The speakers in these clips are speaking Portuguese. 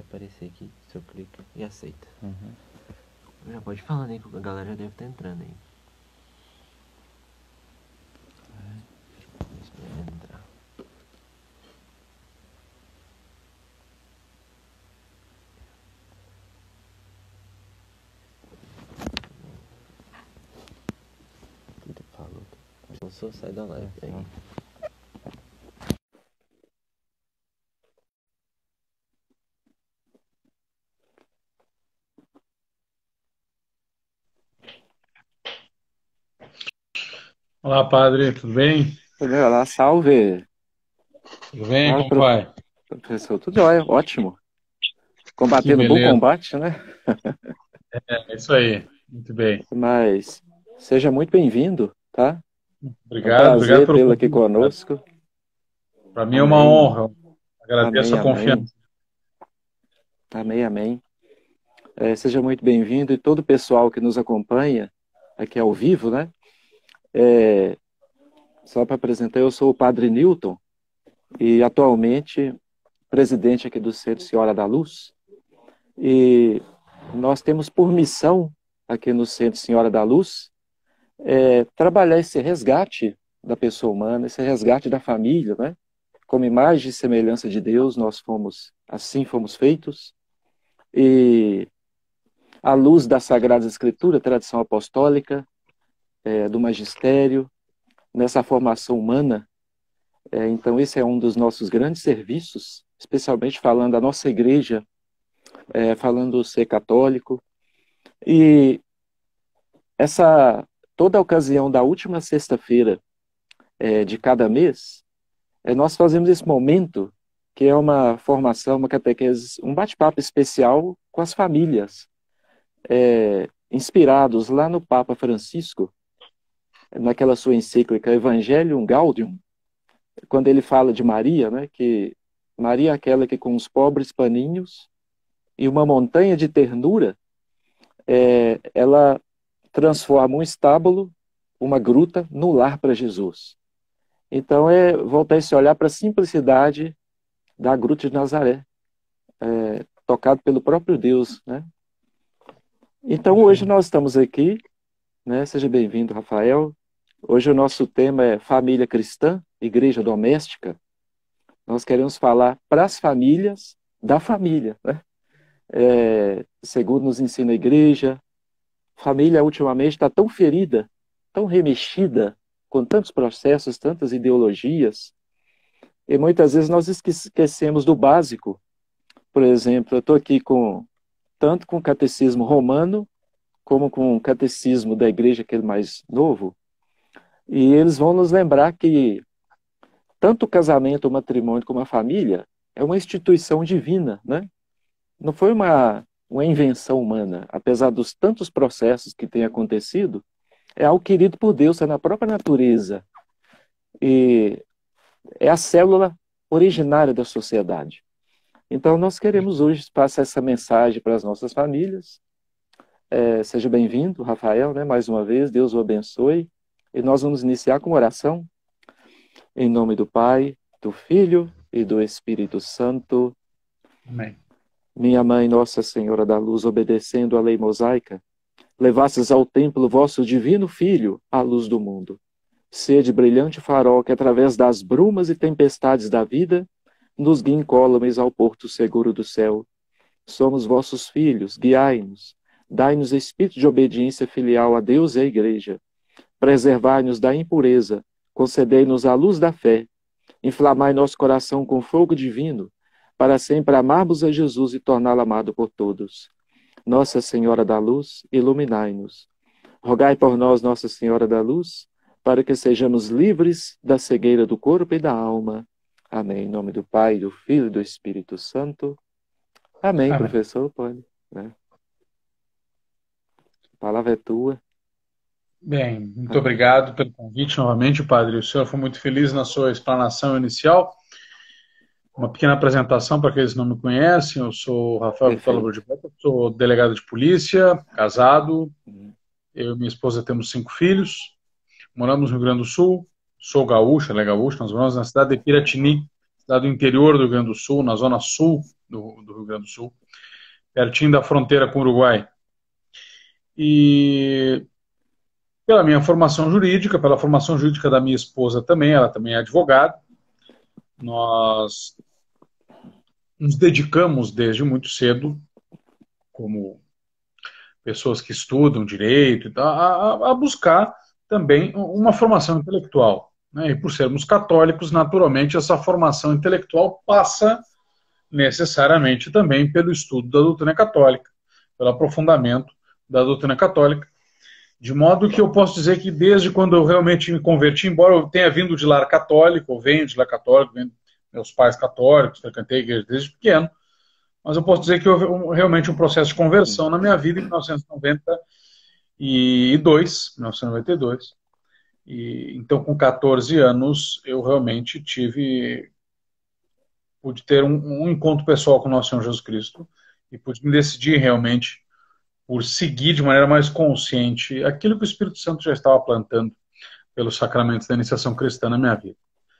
aparecer aqui, se eu clico e aceita. Uhum. Já pode falar, né? Que a galera já deve estar entrando aí. Esperando entrar. O que tu falou? Eu só sai da live aí. Olá, padre, tudo bem? Olá, salve. Tudo bem? Salve, Como vai? professor. Tudo jóia, ótimo. Que Combatendo bom beleza. combate, né? É isso aí. Muito bem. Mas seja muito bem-vindo, tá? É um Obrigado prazer pelo tê-lo aqui convite, padre. conosco. Para mim é uma Amém, honra. Agradeço amém, a amém, confiança. amém, amém. Seja muito bem-vindo e todo o pessoal que nos acompanha aqui ao vivo, né? Só para apresentar, eu sou o Padre Newton e atualmente presidente aqui do Centro Senhora da Luz. E nós temos por missão aqui no Centro Senhora da Luz trabalhar esse resgate da pessoa humana, esse resgate da família, né? Como imagem e semelhança de Deus, assim fomos feitos. E à luz da Sagrada Escritura, tradição apostólica, do magistério, nessa formação humana, então esse é um dos nossos grandes serviços, especialmente falando da nossa igreja, falando ser católico. E toda a ocasião da última sexta-feira de cada mês, nós fazemos esse momento, que é uma formação, uma catequese, um bate-papo especial com as famílias, inspirados lá no Papa Francisco, naquela sua encíclica Evangelium Gaudium, quando ele fala de Maria, né, que Maria é aquela que com os pobres paninhos e uma montanha de ternura, ela transforma um estábulo, uma gruta, no lar para Jesus. Então, voltar esse olhar para a simplicidade da Gruta de Nazaré, tocado pelo próprio Deus, né? Então, hoje nós estamos aqui, né? Seja bem-vindo, Rafael. Hoje o nosso tema é família cristã, igreja doméstica. Nós queremos falar para as famílias da família, né? Segundo nos ensina a igreja, família ultimamente está tão ferida, tão remexida, com tantos processos, tantas ideologias, e muitas vezes nós esquecemos do básico. Por exemplo, eu estou aqui tanto com o catecismo romano, como com o catecismo da igreja, aquele mais novo, e eles vão nos lembrar que tanto o casamento, o matrimônio, como a família é uma instituição divina, né? Não foi uma invenção humana, apesar dos tantos processos que têm acontecido, é algo querido por Deus, é na própria natureza, e é a célula originária da sociedade. Então, nós queremos hoje passar essa mensagem para as nossas famílias. Seja bem-vindo, Rafael, né? Mais uma vez, Deus o abençoe. E nós vamos iniciar com oração. Em nome do Pai, do Filho e do Espírito Santo. Amém. Minha Mãe, Nossa Senhora da Luz, obedecendo à lei mosaica, levastes ao templo vosso divino Filho, a luz do mundo. Sede brilhante farol que, através das brumas e tempestades da vida, nos guia incólumes ao porto seguro do céu. Somos vossos filhos, guiai-nos, dai-nos espírito de obediência filial a Deus e à Igreja. Preservai-nos da impureza, concedei-nos a luz da fé, inflamai nosso coração com fogo divino, para sempre amarmos a Jesus e torná-lo amado por todos. Nossa Senhora da Luz, iluminai-nos. Rogai por nós, Nossa Senhora da Luz, para que sejamos livres da cegueira do corpo e da alma. Amém. Em nome do Pai, do Filho e do Espírito Santo. Amém, Amém. professor, pode, né? A palavra é tua. Bem, muito obrigado pelo convite novamente, padre. O senhor foi muito feliz na sua explanação inicial. Uma pequena apresentação para aqueles que não me conhecem. Eu sou Rafael Vitória Perfeito. Bordibotta, sou delegado de polícia, casado. Eu e minha esposa temos 5 filhos. Moramos no Rio Grande do Sul. Sou gaúcho, ela é gaúcha. Nós moramos na cidade de Piratini, cidade do interior do Rio Grande do Sul, na zona sul do Rio Grande do Sul, pertinho da fronteira com o Uruguai. E pela minha formação jurídica, pela formação jurídica da minha esposa também, ela também é advogada, nós nos dedicamos desde muito cedo, como pessoas que estudam direito, e tal, a buscar também uma formação intelectual, né? E por sermos católicos, naturalmente, essa formação intelectual passa necessariamente também pelo estudo da doutrina católica, pelo aprofundamento da doutrina católica, de modo que eu posso dizer que desde quando eu realmente me converti, embora eu tenha vindo de lar católico, eu venho de lar católico, venho meus pais católicos, frequentei a igreja desde pequeno, mas eu posso dizer que houve realmente um processo de conversão na minha vida em 1992. E, então, com 14 anos, eu realmente pude ter um encontro pessoal com o nosso Senhor Jesus Cristo e pude me decidir realmente por seguir de maneira mais consciente aquilo que o Espírito Santo já estava plantando pelos sacramentos da iniciação cristã na minha vida.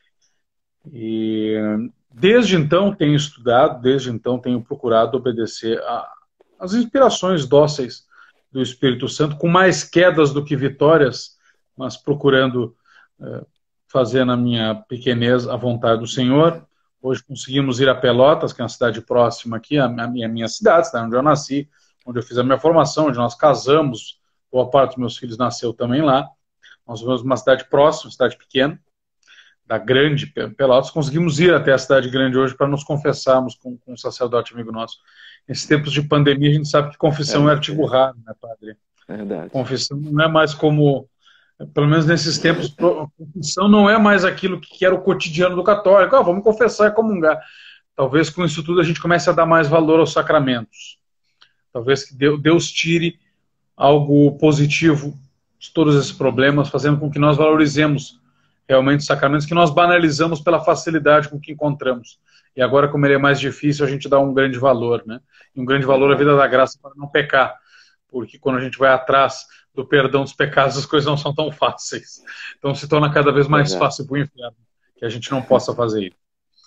E desde então tenho estudado, desde então tenho procurado obedecer às inspirações dóceis do Espírito Santo, com mais quedas do que vitórias, mas procurando fazer na minha pequenez a vontade do Senhor. Hoje conseguimos ir a Pelotas, que é uma cidade próxima aqui, a minha cidade onde eu nasci, onde eu fiz a minha formação, onde nós casamos, boa parte dos meus filhos nasceu também lá. Nós vivemos uma cidade próxima, uma cidade pequena, da grande Pelotas. Conseguimos ir até a cidade grande hoje para nos confessarmos com um sacerdote amigo nosso. Nesses tempos de pandemia, a gente sabe que confissão é artigo raro, né, padre? Verdade. Confissão não é mais como, pelo menos nesses tempos, confissão não é mais aquilo que era o cotidiano do católico. Vamos confessar e comungar. Talvez com isso tudo a gente comece a dar mais valor aos sacramentos. Talvez que Deus tire algo positivo de todos esses problemas, fazendo com que nós valorizemos realmente os sacramentos, que nós banalizamos pela facilidade com que encontramos. E agora, como ele é mais difícil, a gente dá um grande valor, né? E um grande valor à vida da graça para não pecar. Porque quando a gente vai atrás do perdão dos pecados, as coisas não são tão fáceis. Então se torna cada vez mais fácil para o inferno, que a gente não possa fazer isso.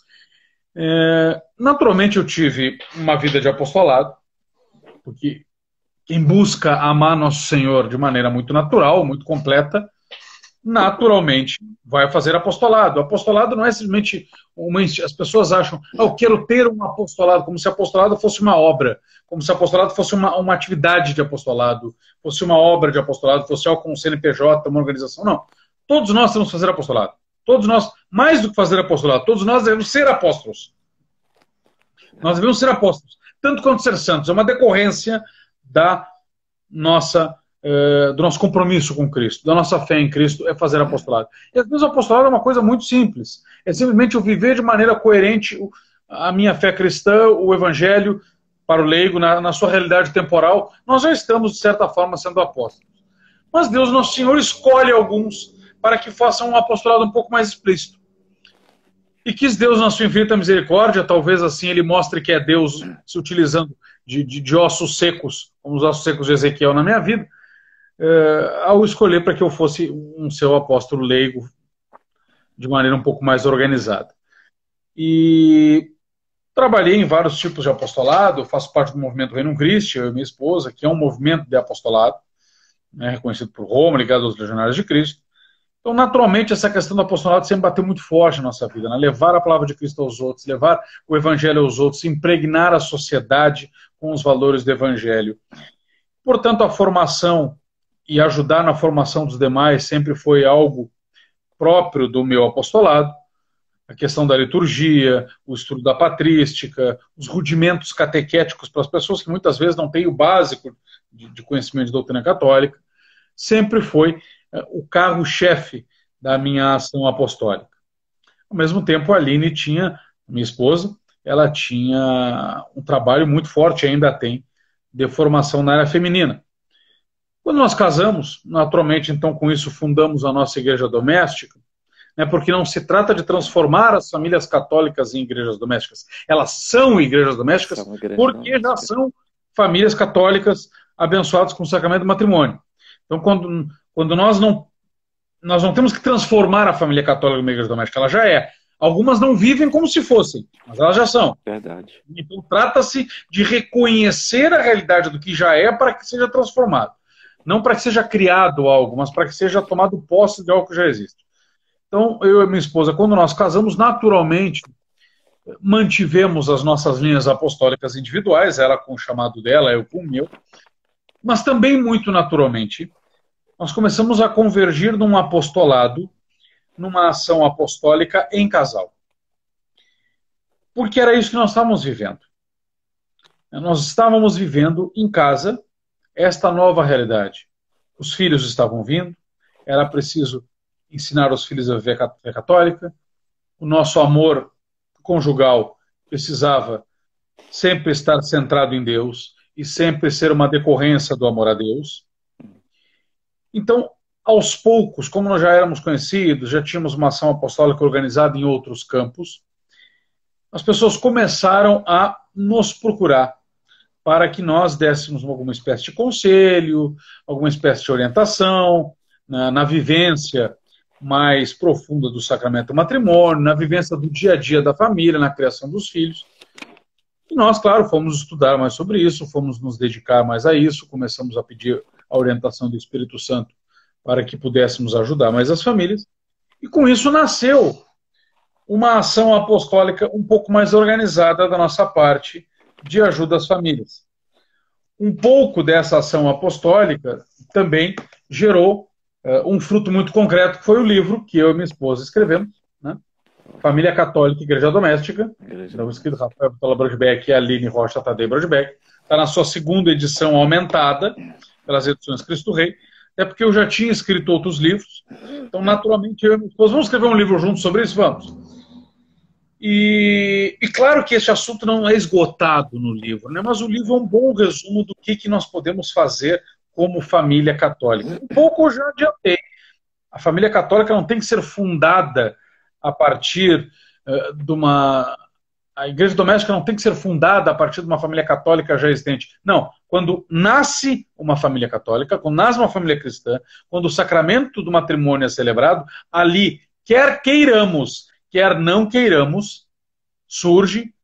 Naturalmente eu tive uma vida de apostolado, porque quem busca amar Nosso Senhor de maneira muito natural, muito completa, naturalmente vai fazer apostolado. O apostolado não é simplesmente as pessoas acham, eu quero ter um apostolado, como se apostolado fosse uma obra, como se apostolado fosse uma atividade de apostolado, fosse uma obra de apostolado, fosse algo como um CNPJ, uma organização. Não. Todos nós temos que fazer apostolado. Todos nós, mais do que fazer apostolado, todos nós devemos ser apóstolos. Nós devemos ser apóstolos, tanto quanto ser santos. É uma decorrência do nosso compromisso com Cristo, da nossa fé em Cristo, é fazer apostolado. E às vezes o apostolado é uma coisa muito simples. É simplesmente eu viver de maneira coerente a minha fé cristã, o evangelho, para o leigo, na sua realidade temporal. Nós já estamos, de certa forma, sendo apóstolos. Mas Deus, Nosso Senhor, escolhe alguns para que façam um apostolado um pouco mais explícito. E quis Deus, na sua infinita misericórdia, talvez assim ele mostre que é Deus se utilizando de ossos secos, como os ossos secos de Ezequiel na minha vida, ao escolher para que eu fosse um seu apóstolo leigo de maneira um pouco mais organizada. E trabalhei em vários tipos de apostolado, eu faço parte do movimento Reino Christi, eu e minha esposa, que é um movimento de apostolado, né, reconhecido por Roma, ligado aos Legionários de Cristo. Então, naturalmente, essa questão do apostolado sempre bateu muito forte na nossa vida, né? Levar a palavra de Cristo aos outros, levar o evangelho aos outros, impregnar a sociedade com os valores do evangelho. Portanto, a formação e ajudar na formação dos demais sempre foi algo próprio do meu apostolado. A questão da liturgia, o estudo da patrística, os rudimentos catequéticos para as pessoas que muitas vezes não têm o básico de conhecimento de doutrina católica, sempre foi o carro-chefe da minha ação apostólica. Ao mesmo tempo, a Aline minha esposa, ela tinha um trabalho muito forte, ainda tem, de formação na área feminina. Quando nós casamos, naturalmente, então, com isso, fundamos a nossa igreja doméstica, né, porque não se trata de transformar as famílias católicas em igrejas domésticas. Elas são igrejas domésticas porque já são famílias católicas abençoadas com o sacramento do matrimônio. Então, quando nós não temos que transformar a família católica em uma igreja doméstica, ela já é. Algumas não vivem como se fossem, mas elas já são. Verdade. Então trata-se de reconhecer a realidade do que já é para que seja transformado. Não para que seja criado algo, mas para que seja tomado posse de algo que já existe. Então, eu e minha esposa, quando nós casamos, naturalmente, mantivemos as nossas linhas apostólicas individuais, ela com o chamado dela, eu com o meu, mas também, muito naturalmente, nós começamos a convergir num apostolado, numa ação apostólica em casal. Porque era isso que nós estávamos vivendo. Nós estávamos vivendo em casa esta nova realidade. Os filhos estavam vindo, era preciso ensinar os filhos a viver a fé católica, o nosso amor conjugal precisava sempre estar centrado em Deus e sempre ser uma decorrência do amor a Deus. Então, aos poucos, como nós já éramos conhecidos, já tínhamos uma ação apostólica organizada em outros campos, as pessoas começaram a nos procurar para que nós dessemos alguma espécie de conselho, alguma espécie de orientação, na vivência mais profunda do sacramento do matrimônio, na vivência do dia a dia da família, na criação dos filhos. E nós, claro, fomos estudar mais sobre isso, fomos nos dedicar mais a isso, começamos a pedir a orientação do Espírito Santo para que pudéssemos ajudar mais as famílias. E com isso nasceu uma ação apostólica um pouco mais organizada da nossa parte de ajuda às famílias. Um pouco dessa ação apostólica também gerou um fruto muito concreto, que foi o livro que eu e minha esposa escrevemos, né? Família Católica e Igreja Doméstica, escrito Rafael Vitola Brodbeck e Aline Rocha Tadei Brodbeck. Está na sua segunda edição aumentada pelas edições Cristo Rei. É porque eu já tinha escrito outros livros, então naturalmente eu e minha esposa vamos escrever um livro juntos sobre isso, vamos. E claro que esse assunto não é esgotado no livro, né? Mas o livro é um bom resumo do que nós podemos fazer como família católica. Um pouco eu já adiantei. A família católica não tem que ser fundada a partir de uma... A igreja doméstica não tem que ser fundada a partir de uma família católica já existente. Não. Quando nasce uma família católica, quando nasce uma família cristã, quando o sacramento do matrimônio é celebrado, ali, quer queiramos, quer não queiramos, surge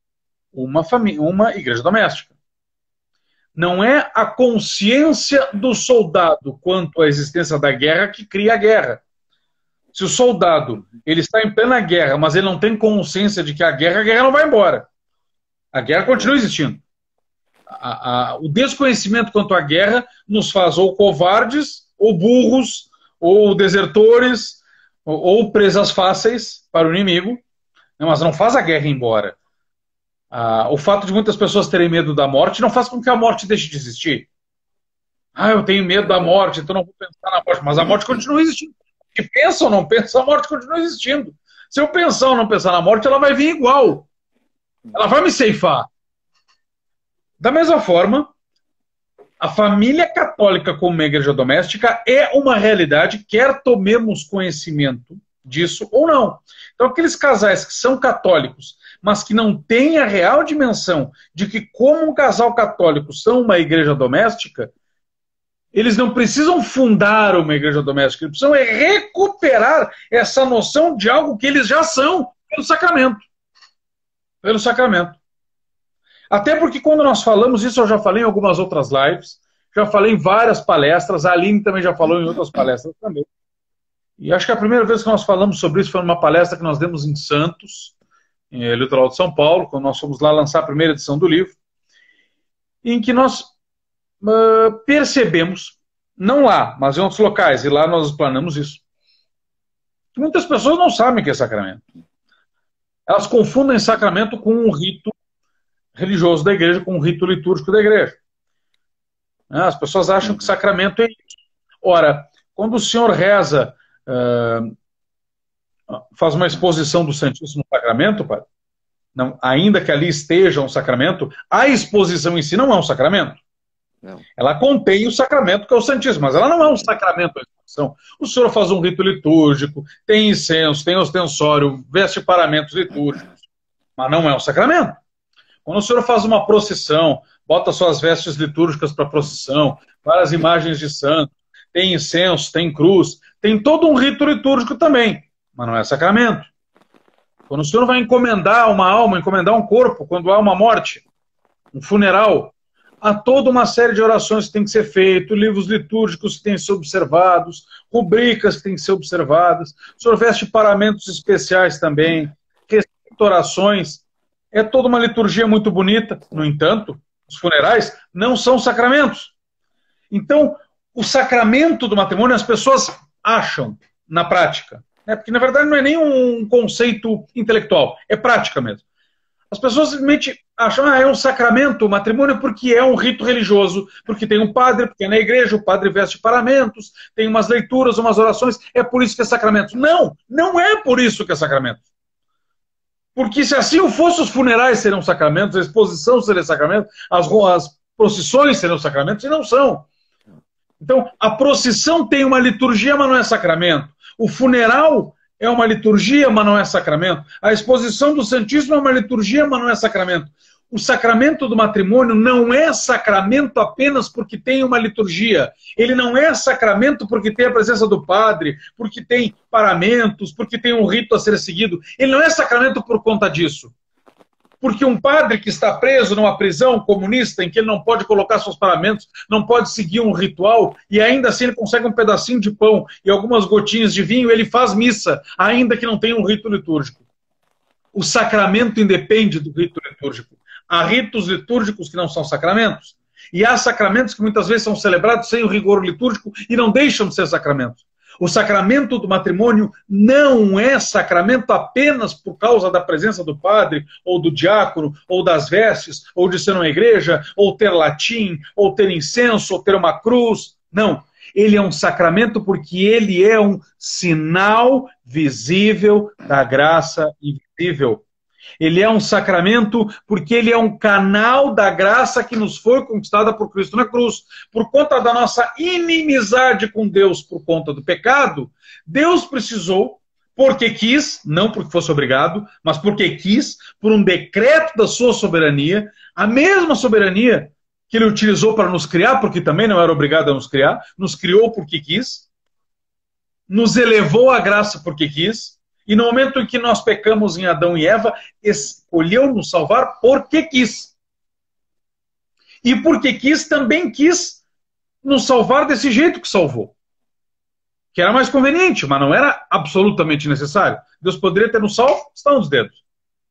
uma igreja doméstica. Não é a consciência do soldado quanto à existência da guerra que cria a guerra. Se o soldado ele está em plena guerra, mas ele não tem consciência de que a guerra não vai embora. A guerra continua existindo. O desconhecimento quanto à guerra nos faz ou covardes, ou burros, ou desertores, ou presas fáceis para o inimigo, mas não faz a guerra ir embora. O fato de muitas pessoas terem medo da morte não faz com que a morte deixe de existir. Eu tenho medo da morte, então não vou pensar na morte. Mas a morte continua existindo. Se pensa ou não pensa, a morte continua existindo. Se eu pensar ou não pensar na morte, ela vai vir igual. Ela vai me ceifar. Da mesma forma, a família católica como uma igreja doméstica é uma realidade, quer tomemos conhecimento disso ou não. Então, aqueles casais que são católicos, mas que não têm a real dimensão de que, como um casal católico, são uma igreja doméstica, eles não precisam fundar uma igreja doméstica, eles precisam recuperar essa noção de algo que eles já são pelo sacramento. Pelo sacramento. Até porque quando nós falamos, isso eu já falei em algumas outras lives, já falei em várias palestras, a Aline também já falou em outras palestras também. E acho que a primeira vez que nós falamos sobre isso foi numa palestra que nós demos em Santos, em Litoral de São Paulo, quando nós fomos lá lançar a primeira edição do livro, em que nós percebemos, não lá, mas em outros locais, e lá nós explanamos isso, que muitas pessoas não sabem o que é sacramento. Elas confundem sacramento com um rito religioso da igreja, com um rito litúrgico da igreja. As pessoas acham que sacramento é isso. Ora, quando o senhor reza, faz uma exposição do Santíssimo Sacramento, pai, não, ainda que ali esteja um sacramento, a exposição em si não é um sacramento. Não. Ela contém o sacramento que é o Santíssimo, mas ela não é um sacramento da exposição. O senhor faz um rito litúrgico, tem incenso, tem ostensório, veste paramentos litúrgicos, mas não é um sacramento. Quando o senhor faz uma procissão, bota suas vestes litúrgicas para a procissão, várias imagens de santo, tem incenso, tem cruz, tem todo um rito litúrgico também, mas não é sacramento. Quando o Senhor vai encomendar uma alma, encomendar um corpo, quando há uma morte, um funeral, há toda uma série de orações que tem que ser feitas, livros litúrgicos que têm que ser observados, rubricas que têm que ser observadas. O Senhor veste paramentos especiais também, recita orações. É toda uma liturgia muito bonita. No entanto, os funerais não são sacramentos. Então, o sacramento do matrimônio as pessoas acham na prática, né? Porque na verdade não é nem um conceito intelectual, é prática mesmo. As pessoas simplesmente acham, é um sacramento, o matrimônio, porque é um rito religioso, porque tem um padre, porque é na igreja, o padre veste paramentos, tem umas leituras, umas orações, é por isso que é sacramento. Não, não é por isso que é sacramento. Porque se assim fosse, os funerais seriam sacramentos, a exposição seria sacramento, as procissões seriam sacramentos, e não são. Então, a procissão tem uma liturgia, mas não é sacramento. O funeral é uma liturgia, mas não é sacramento. A exposição do Santíssimo é uma liturgia, mas não é sacramento. O sacramento do matrimônio não é sacramento apenas porque tem uma liturgia. Ele não é sacramento porque tem a presença do padre, porque tem paramentos, porque tem um rito a ser seguido. Ele não é sacramento por conta disso. Porque um padre que está preso numa prisão comunista em que ele não pode colocar seus paramentos, não pode seguir um ritual, e ainda assim ele consegue um pedacinho de pão e algumas gotinhas de vinho, ele faz missa, ainda que não tenha um rito litúrgico. O sacramento independe do rito litúrgico. Há ritos litúrgicos que não são sacramentos, e há sacramentos que muitas vezes são celebrados sem o rigor litúrgico e não deixam de ser sacramentos. O sacramento do matrimônio não é sacramento apenas por causa da presença do padre, ou do diácono, ou das vestes, ou de ser uma igreja, ou ter latim, ou ter incenso, ou ter uma cruz. Não. Ele é um sacramento porque ele é um sinal visível da graça invisível. Ele é um sacramento porque ele é um canal da graça que nos foi conquistada por Cristo na cruz. Por conta da nossa inimizade com Deus por conta do pecado, Deus precisou, porque quis, não porque fosse obrigado, mas porque quis, por um decreto da sua soberania, a mesma soberania que ele utilizou para nos criar, porque também não era obrigado a nos criar, nos criou porque quis, nos elevou à graça porque quis, e no momento em que nós pecamos em Adão e Eva, escolheu nos salvar porque quis. E porque quis, também quis nos salvar desse jeito que salvou. Que era mais conveniente, mas não era absolutamente necessário. Deus poderia ter nos salvo, está nos dedos.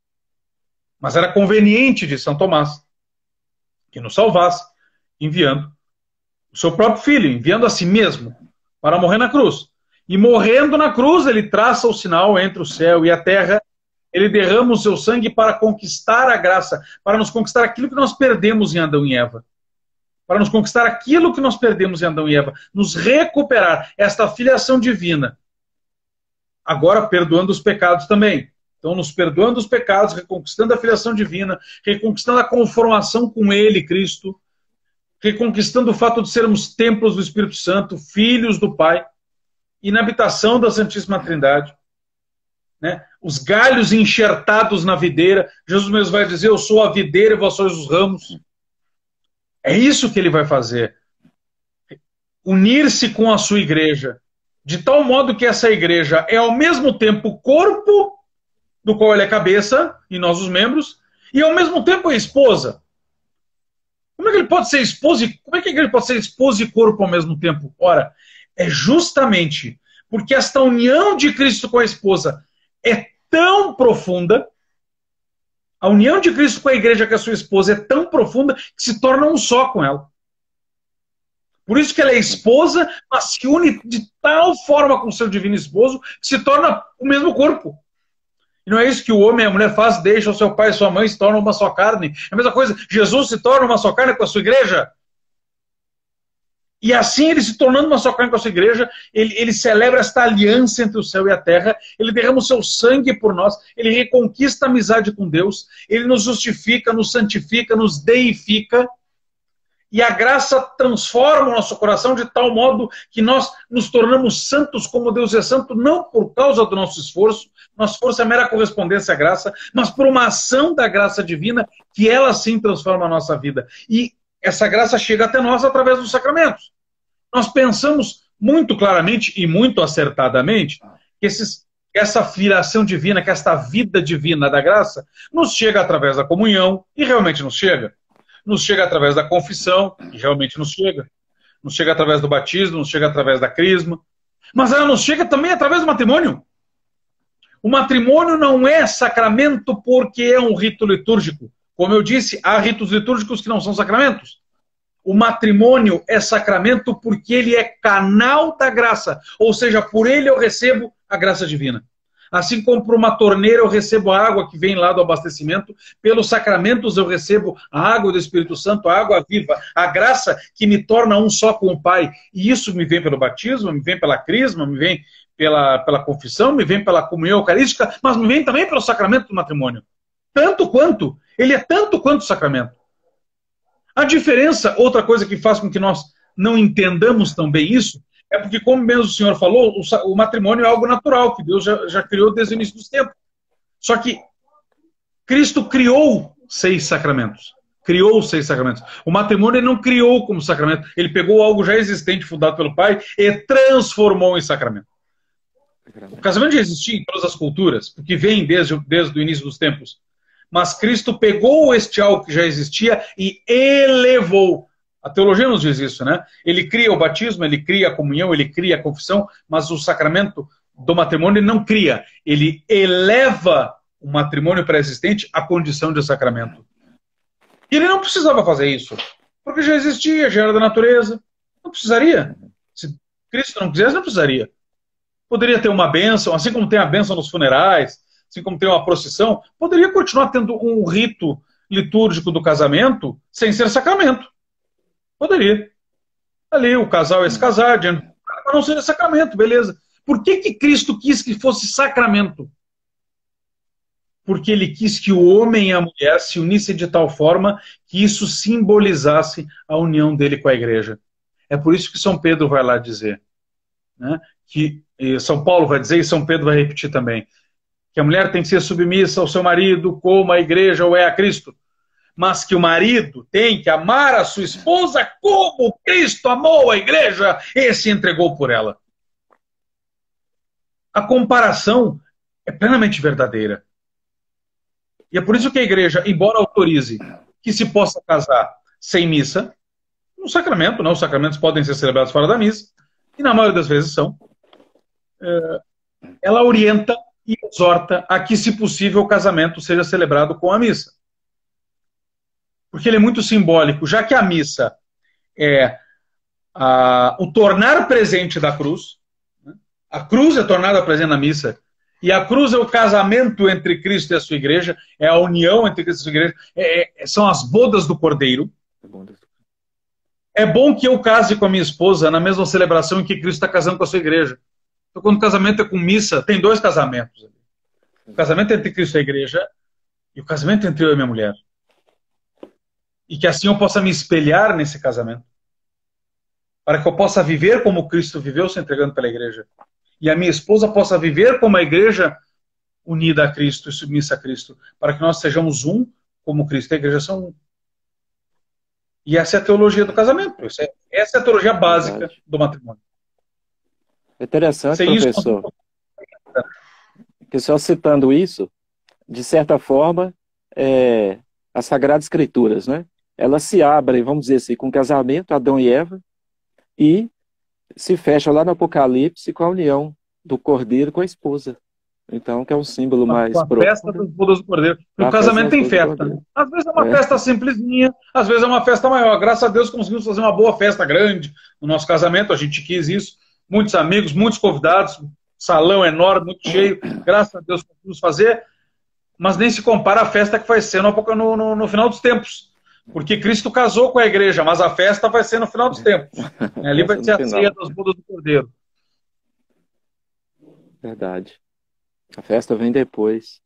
Mas era conveniente de São Tomás que nos salvasse, enviando o seu próprio filho, enviando a si mesmo para morrer na cruz. E morrendo na cruz, ele traça o sinal entre o céu e a terra, ele derrama o seu sangue para conquistar a graça, para nos conquistar aquilo que nós perdemos em Adão e Eva. Para nos conquistar aquilo que nós perdemos em Adão e Eva. Nos recuperar esta filiação divina. Agora perdoando os pecados também. Então, nos perdoando os pecados, reconquistando a filiação divina, reconquistando a conformação com Ele, Cristo, reconquistando o fato de sermos templos do Espírito Santo, filhos do Pai, e na habitação da Santíssima Trindade. Né? Os galhos enxertados na videira. Jesus mesmo vai dizer, eu sou a videira e vós sois os ramos. É isso que ele vai fazer. Unir-se com a sua igreja, de tal modo que essa igreja é ao mesmo tempo o corpo do qual ele é cabeça, e nós os membros, e ao mesmo tempo a esposa. Como é que ele pode ser esposa e, como é que ele pode ser esposa e corpo ao mesmo tempo? Ora, é justamente porque esta união de Cristo com a esposa é tão profunda, a união de Cristo com a igreja com a sua esposa é tão profunda que se torna um só com ela. Por isso que ela é esposa, mas se une de tal forma com o seu divino esposo que se torna o mesmo corpo. E não é isso que o homem e a mulher fazem, deixam o seu pai e sua mãe e se tornam uma só carne. É a mesma coisa, Jesus se torna uma só carne com a sua igreja. E assim, ele se tornando uma só carne com a sua igreja, ele celebra esta aliança entre o céu e a terra, ele derrama o seu sangue por nós, ele reconquista a amizade com Deus, ele nos justifica, nos santifica, nos deifica, e a graça transforma o nosso coração de tal modo que nós nos tornamos santos como Deus é santo, não por causa do nosso esforço é mera correspondência à graça, mas por uma ação da graça divina, que ela sim transforma a nossa vida. E essa graça chega até nós através dos sacramentos. Nós pensamos muito claramente e muito acertadamente que que essa filiação divina, que esta vida divina da graça, nos chega através da comunhão, e realmente nos chega. Nos chega através da confissão, e realmente nos chega. Nos chega através do batismo, nos chega através da crisma. Mas ela nos chega também através do matrimônio. O matrimônio não é sacramento porque é um rito litúrgico. Como eu disse, há ritos litúrgicos que não são sacramentos. O matrimônio é sacramento porque ele é canal da graça. Ou seja, por ele eu recebo a graça divina. Assim como por uma torneira eu recebo a água que vem lá do abastecimento, pelos sacramentos eu recebo a água do Espírito Santo, a água viva, a graça que me torna um só com o Pai. E isso me vem pelo batismo, me vem pela crisma, me vem pela confissão, me vem pela comunhão eucarística, mas me vem também pelo sacramento do matrimônio. Ele é tanto quanto o sacramento. A diferença, outra coisa que faz com que nós não entendamos tão bem isso, é porque, como mesmo o senhor falou, o matrimônio é algo natural, que Deus já criou desde o início dos tempos. Só que Cristo criou 6 sacramentos. Criou 6 sacramentos. O matrimônio ele não criou como sacramento. Ele pegou algo já existente, fundado pelo Pai, e transformou em sacramento. O casamento já existia em todas as culturas, porque vem desde o início dos tempos. Mas Cristo pegou este algo que já existia e elevou. A teologia nos diz isso, né? Ele cria o batismo, ele cria a comunhão, ele cria a confissão, mas o sacramento do matrimônio ele não cria. Ele eleva o matrimônio pré-existente à condição de sacramento. E ele não precisava fazer isso, porque já existia, já era da natureza. Não precisaria. Se Cristo não quisesse, não precisaria. Poderia ter uma bênção, assim como tem a bênção nos funerais, assim como tem uma procissão, poderia continuar tendo um rito litúrgico do casamento sem ser sacramento. Poderia. Ali o casal ia se casar, mas não seria sacramento, beleza. Por que Cristo quis que fosse sacramento? Porque ele quis que o homem e a mulher se unissem de tal forma que isso simbolizasse a união dele com a igreja. É por isso que São Pedro vai lá dizer, né, que São Paulo vai dizer e São Pedro vai repetir também, que a mulher tem que ser submissa ao seu marido como a igreja ou é a Cristo, mas que o marido tem que amar a sua esposa como Cristo amou a igreja e se entregou por ela. A comparação é plenamente verdadeira. E é por isso que a igreja, embora autorize que se possa casar sem missa, no sacramento, não, os sacramentos podem ser celebrados fora da missa, e na maioria das vezes são, ela orienta e exorta a que, se possível, o casamento seja celebrado com a missa. Porque ele é muito simbólico, já que a missa é o tornar presente da cruz, né? A cruz é tornada presente na missa, e a cruz é o casamento entre Cristo e a sua igreja, é a união entre Cristo e a sua igreja, são as bodas do Cordeiro. É bom que eu case com a minha esposa na mesma celebração em que Cristo está casando com a sua igreja. Então, quando o casamento é com missa, tem 2 casamentos. O casamento entre Cristo e a igreja e o casamento entre eu e minha mulher. E que assim eu possa me espelhar nesse casamento. Para que eu possa viver como Cristo viveu se entregando pela igreja. E a minha esposa possa viver como a igreja unida a Cristo e submissa a Cristo. Para que nós sejamos um como Cristo e a igreja são um. E essa é a teologia do casamento. Essa é a teologia básica do matrimônio. É interessante, professor, que só citando isso, de certa forma, as Sagradas Escrituras, né? Elas se abrem, vamos dizer assim, com o casamento, Adão e Eva, e se fecham lá no Apocalipse com a união do Cordeiro com a esposa. Então, que é um símbolo mais profundo. A festa das bodas do Cordeiro. O casamento tem festa. Às vezes é uma festa simplesinha, às vezes é uma festa maior. Graças a Deus conseguimos fazer uma boa festa grande no nosso casamento, a gente quis isso. Muitos amigos, muitos convidados, salão enorme, muito cheio. Graças a Deus conseguimos fazer, mas nem se compara a festa que vai ser no final dos tempos. Porque Cristo casou com a igreja, mas a festa vai ser no final dos tempos. Ali vai ser a ceia das bodas do Cordeiro. Verdade. A festa vem depois.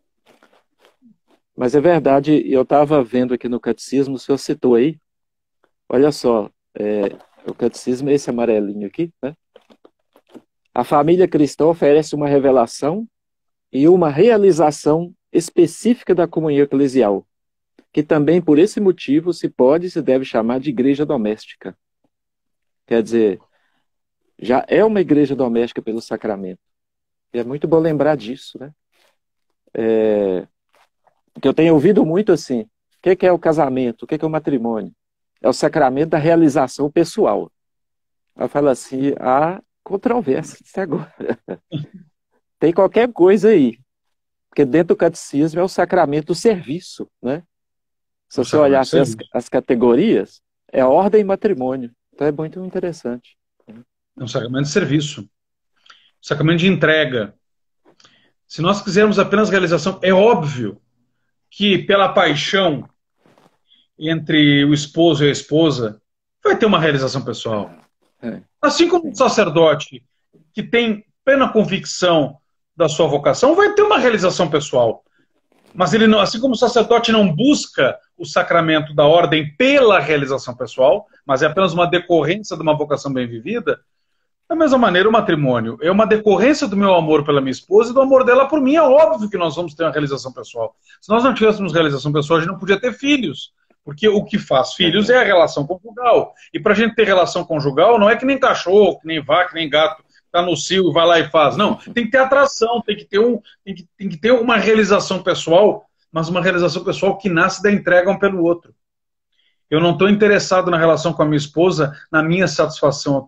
Mas é verdade, eu estava vendo aqui no catecismo, o senhor citou aí, olha só, o catecismo é esse amarelinho aqui, né? A família cristã oferece uma revelação e uma realização específica da comunhão eclesial, que também por esse motivo se pode e se deve chamar de igreja doméstica. Quer dizer, já é uma igreja doméstica pelo sacramento. E é muito bom lembrar disso, né? Porque eu tenho ouvido muito assim, o que é o casamento? O que é o matrimônio? É o sacramento da realização pessoal. Ela fala assim, há controvérsia disso agora. Tem qualquer coisa aí. Porque dentro do catecismo é o sacramento do serviço, né? Se você olhar assim, as categorias, é ordem e matrimônio. Então é muito interessante. É um sacramento de serviço. Um sacramento de entrega. Se nós quisermos apenas realização, é óbvio que pela paixão entre o esposo e a esposa vai ter uma realização pessoal. Assim como o sacerdote que tem plena convicção da sua vocação vai ter uma realização pessoal. Mas ele não, assim como o sacerdote não busca o sacramento da ordem pela realização pessoal, mas é apenas uma decorrência de uma vocação bem vivida, da mesma maneira o matrimônio é uma decorrência do meu amor pela minha esposa e do amor dela por mim. É óbvio que nós vamos ter uma realização pessoal. Se nós não tivéssemos realização pessoal, a gente não podia ter filhos. Porque o que faz filhos é a relação conjugal. E para a gente ter relação conjugal, não é que nem cachorro, que nem vaca, que nem gato, tá no cio e vai lá e faz. Não, tem que ter atração, tem que ter uma realização pessoal, mas uma realização pessoal que nasce da entrega um pelo outro. Eu não estou interessado na relação com a minha esposa, na minha satisfação.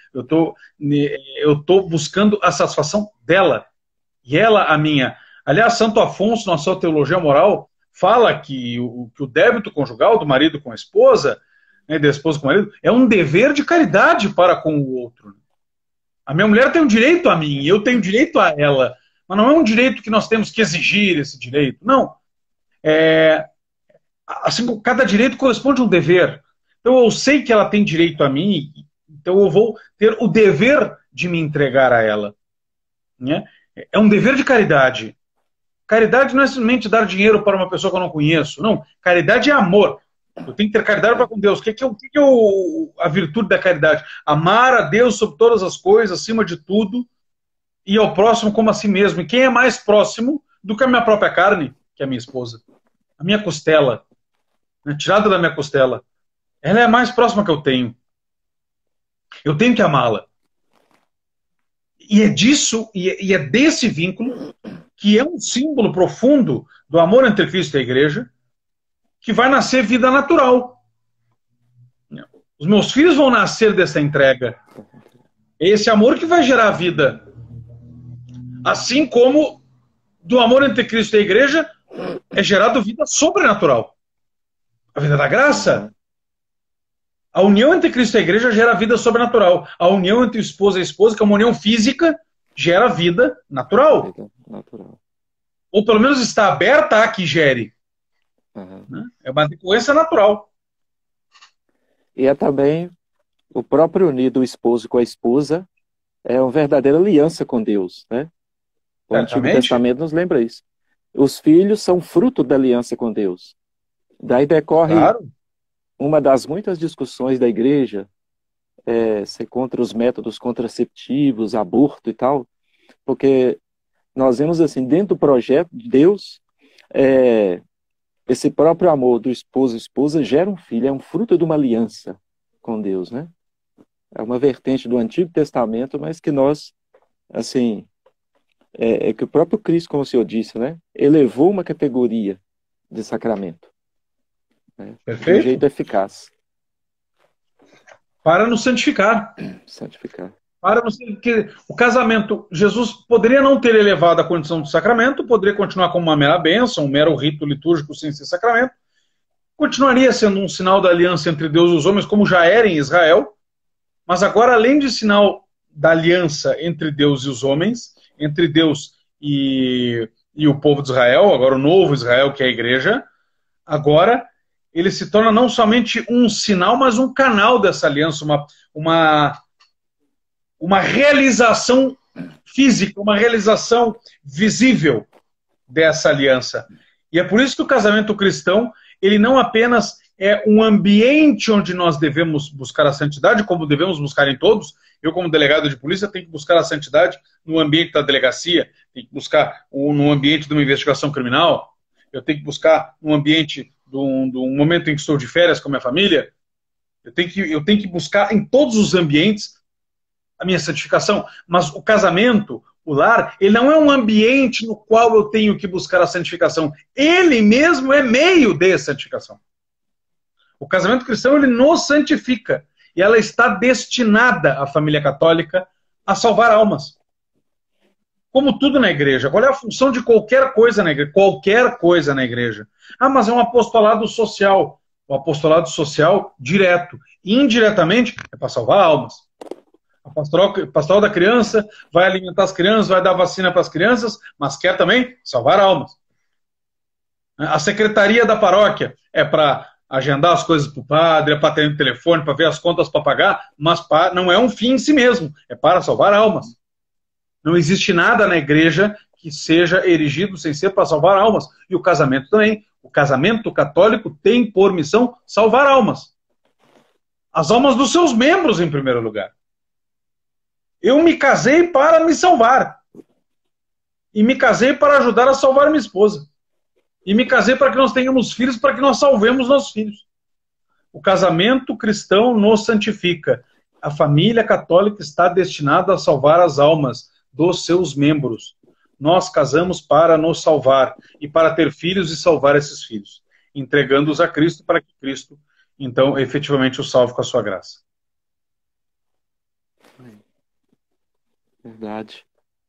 Eu tô buscando a satisfação dela. E ela a minha. Aliás, Santo Afonso, na sua Teologia Moral, fala que o débito conjugal do marido com a esposa, né, da esposa com o marido, é um dever de caridade para com o outro. A minha mulher tem um direito a mim, eu tenho direito a ela. Mas não é um direito que nós temos que exigir esse direito. Não. Assim, cada direito corresponde a um dever. Então eu sei que ela tem direito a mim, então eu vou ter o dever de me entregar a ela. Né? É um dever de caridade. Caridade não é simplesmente dar dinheiro para uma pessoa que eu não conheço. Não, caridade é amor. Eu tenho que ter caridade para com Deus. O que é a virtude da caridade? Amar a Deus sobre todas as coisas, acima de tudo, e ao próximo como a si mesmo. E quem é mais próximo do que a minha própria carne, que é a minha esposa? A minha costela. Tirada da minha costela. Ela é a mais próxima que eu tenho. Eu tenho que amá-la. E é disso, e é desse vínculo, que é um símbolo profundo do amor entre Cristo e a Igreja, que vai nascer vida natural. Os meus filhos vão nascer dessa entrega. É esse amor que vai gerar vida. Assim como do amor entre Cristo e a Igreja é gerado vida sobrenatural. A vida da graça. A união entre Cristo e a Igreja gera vida sobrenatural. A união entre o esposo e a esposa, que é uma união física, gera vida natural. Ou pelo menos está aberta a que gere. Né? É uma decorrência natural. E é também o próprio unir do esposo com a esposa é uma verdadeira aliança com Deus. Né? O Antigo Testamento nos lembra isso. Os filhos são fruto da aliança com Deus. Daí decorre uma das muitas discussões da igreja, ser contra os métodos contraceptivos, aborto e tal, porque nós vemos assim, dentro do projeto de Deus, esse próprio amor do esposo e esposa gera um filho, é um fruto de uma aliança com Deus, né? É uma vertente do Antigo Testamento, mas que nós, assim, que o próprio Cristo, como o senhor disse, né, elevou uma categoria de sacramento. De um jeito eficaz. Para nos santificar. Porque o casamento, Jesus poderia não ter elevado a condição de sacramento, poderia continuar como uma mera bênção, um mero rito litúrgico sem ser sacramento, continuaria sendo um sinal da aliança entre Deus e os homens, como já era em Israel, mas agora, além de sinal da aliança entre Deus e os homens, entre Deus e o povo de Israel, agora o novo Israel, que é a igreja, agora ele se torna não somente um sinal, mas um canal dessa aliança, uma realização física, uma realização visível dessa aliança. E é por isso que o casamento cristão, ele não apenas é um ambiente onde nós devemos buscar a santidade, como devemos buscar em todos. Eu, como delegado de polícia, tenho que buscar a santidade no ambiente da delegacia, tenho que buscar no ambiente de uma investigação criminal, eu tenho que buscar no ambiente de um momento em que estou de férias com a minha família, eu tenho que buscar em todos os ambientes a minha santificação. Mas o casamento, O lar, ele não é um ambiente no qual eu tenho que buscar a santificação. Ele mesmo é meio de santificação. O casamento cristão, ele nos santifica. E ela está destinada, a família católica, a salvar almas. Como tudo na igreja. Qual é a função de qualquer coisa na igreja? Qualquer coisa na igreja. Ah, mas é um apostolado social. O apostolado social, direto. Indiretamente, é para salvar almas. A pastoral da criança vai alimentar as crianças, vai dar vacina para as crianças, mas quer também salvar almas. A secretaria da paróquia é para agendar as coisas para o padre, é para ter um telefone, para ver as contas para pagar, mas não é um fim em si mesmo, é para salvar almas. Não existe nada na igreja que seja erigido sem ser para salvar almas. E o casamento também. O casamento católico tem por missão salvar almas. As almas dos seus membros, em primeiro lugar. Eu me casei para me salvar. E me casei para ajudar a salvar minha esposa. E me casei para que nós tenhamos filhos, para que nós salvemos nossos filhos. O casamento cristão nos santifica. A família católica está destinada a salvar as almas dos seus membros. Nós casamos para nos salvar e para ter filhos e salvar esses filhos, entregando-os a Cristo para que Cristo, então, efetivamente os salve com a sua graça. Verdade.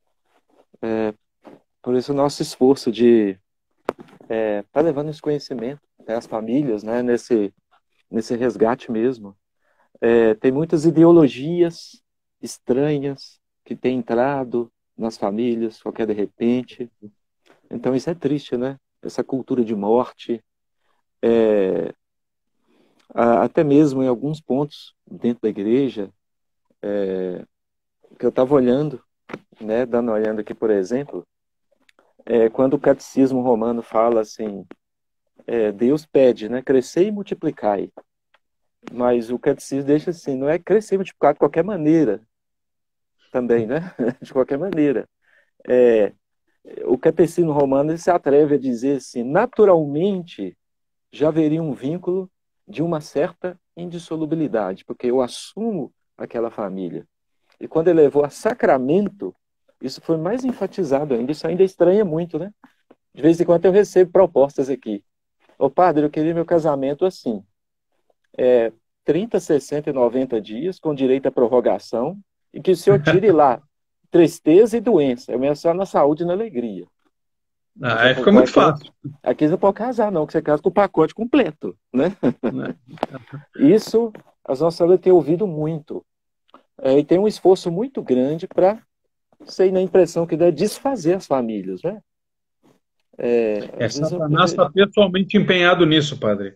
Por isso o nosso esforço de tá levando esse conhecimento até as famílias, né, nesse resgate mesmo. Tem muitas ideologias estranhas que têm entrado nas famílias, qualquer de repente. Então isso é triste, né? Essa cultura de morte, até mesmo em alguns pontos dentro da igreja, que eu estava olhando, né, dando uma olhada aqui, por exemplo, quando o catecismo romano fala assim, Deus pede, né, crescer e multiplicai. Mas o catecismo deixa assim, não é crescer e multiplicar de qualquer maneira, também, né? De qualquer maneira. O catecismo romano ele se atreve a dizer assim, naturalmente já haveria um vínculo de uma certa indissolubilidade, porque eu assumo aquela família. E quando ele levou a sacramento, isso foi mais enfatizado ainda, isso ainda estranha muito, né? De vez em quando eu recebo propostas aqui. Ô padre, eu queria meu casamento assim, 30, 60 e 90 dias, com direito à prorrogação, e que o senhor tire lá tristeza e doença. Eu menciono na saúde e na alegria. Aí fica muito fácil. Aqui você não pode casar, não, que você casa com o pacote completo, né? Isso, as nossas famílias têm ouvido muito. E tem um esforço muito grande para, sei na impressão que deve desfazer as famílias, né? Satanás está pessoalmente empenhado nisso, padre.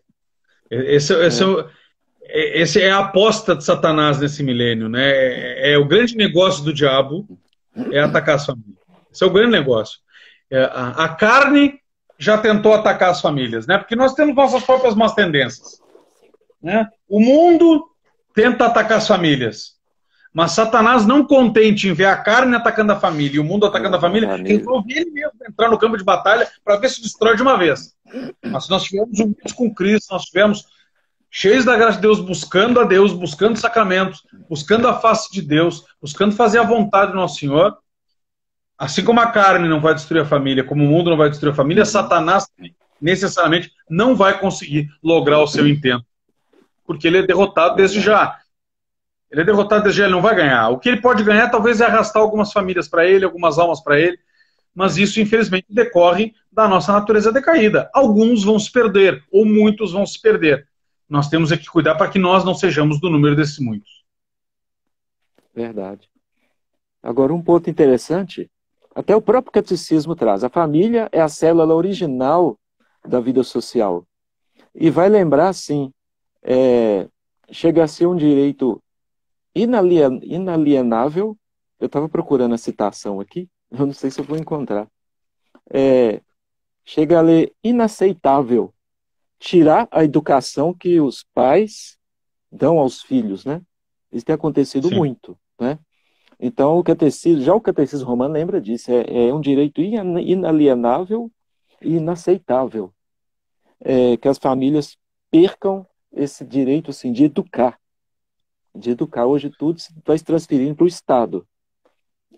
Esse é a aposta de Satanás nesse milênio, né? O grande negócio do diabo é atacar as famílias. Esse é o grande negócio. A carne já tentou atacar as famílias, né? Porque nós temos nossas próprias más tendências, né? O mundo tenta atacar as famílias, mas Satanás, não contente em ver a carne atacando a família e o mundo atacando a família, resolve ele mesmo entrar no campo de batalha para ver se destrói de uma vez. Mas se nós estivermos unidos com Cristo, nós estivermos cheios da graça de Deus, buscando a Deus, buscando sacramentos, buscando a face de Deus, buscando fazer a vontade do nosso Senhor, assim como a carne não vai destruir a família, como o mundo não vai destruir a família, Satanás necessariamente não vai conseguir lograr o seu intento. Porque ele é derrotado desde já. Ele não vai ganhar. O que ele pode ganhar talvez é arrastar algumas famílias para ele, algumas almas para ele, mas isso infelizmente decorre da nossa natureza decaída. Alguns vão se perder, ou muitos vão se perder. Nós temos que cuidar para que nós não sejamos do número desses muitos. Verdade. Agora, um ponto interessante, até o próprio catecismo traz. A família é a célula original da vida social. E vai lembrar, assim, chega a ser um direito inalienável. Eu estava procurando a citação aqui, eu não sei se eu vou encontrar. Chega a ler inaceitável tirar a educação que os pais dão aos filhos, né? Isso tem acontecido Sim. muito, né? Então, o catecismo romano lembra disso, é um direito inalienável e inaceitável, que as famílias percam esse direito, assim, de educar. Hoje tudo vai se transferindo para o Estado.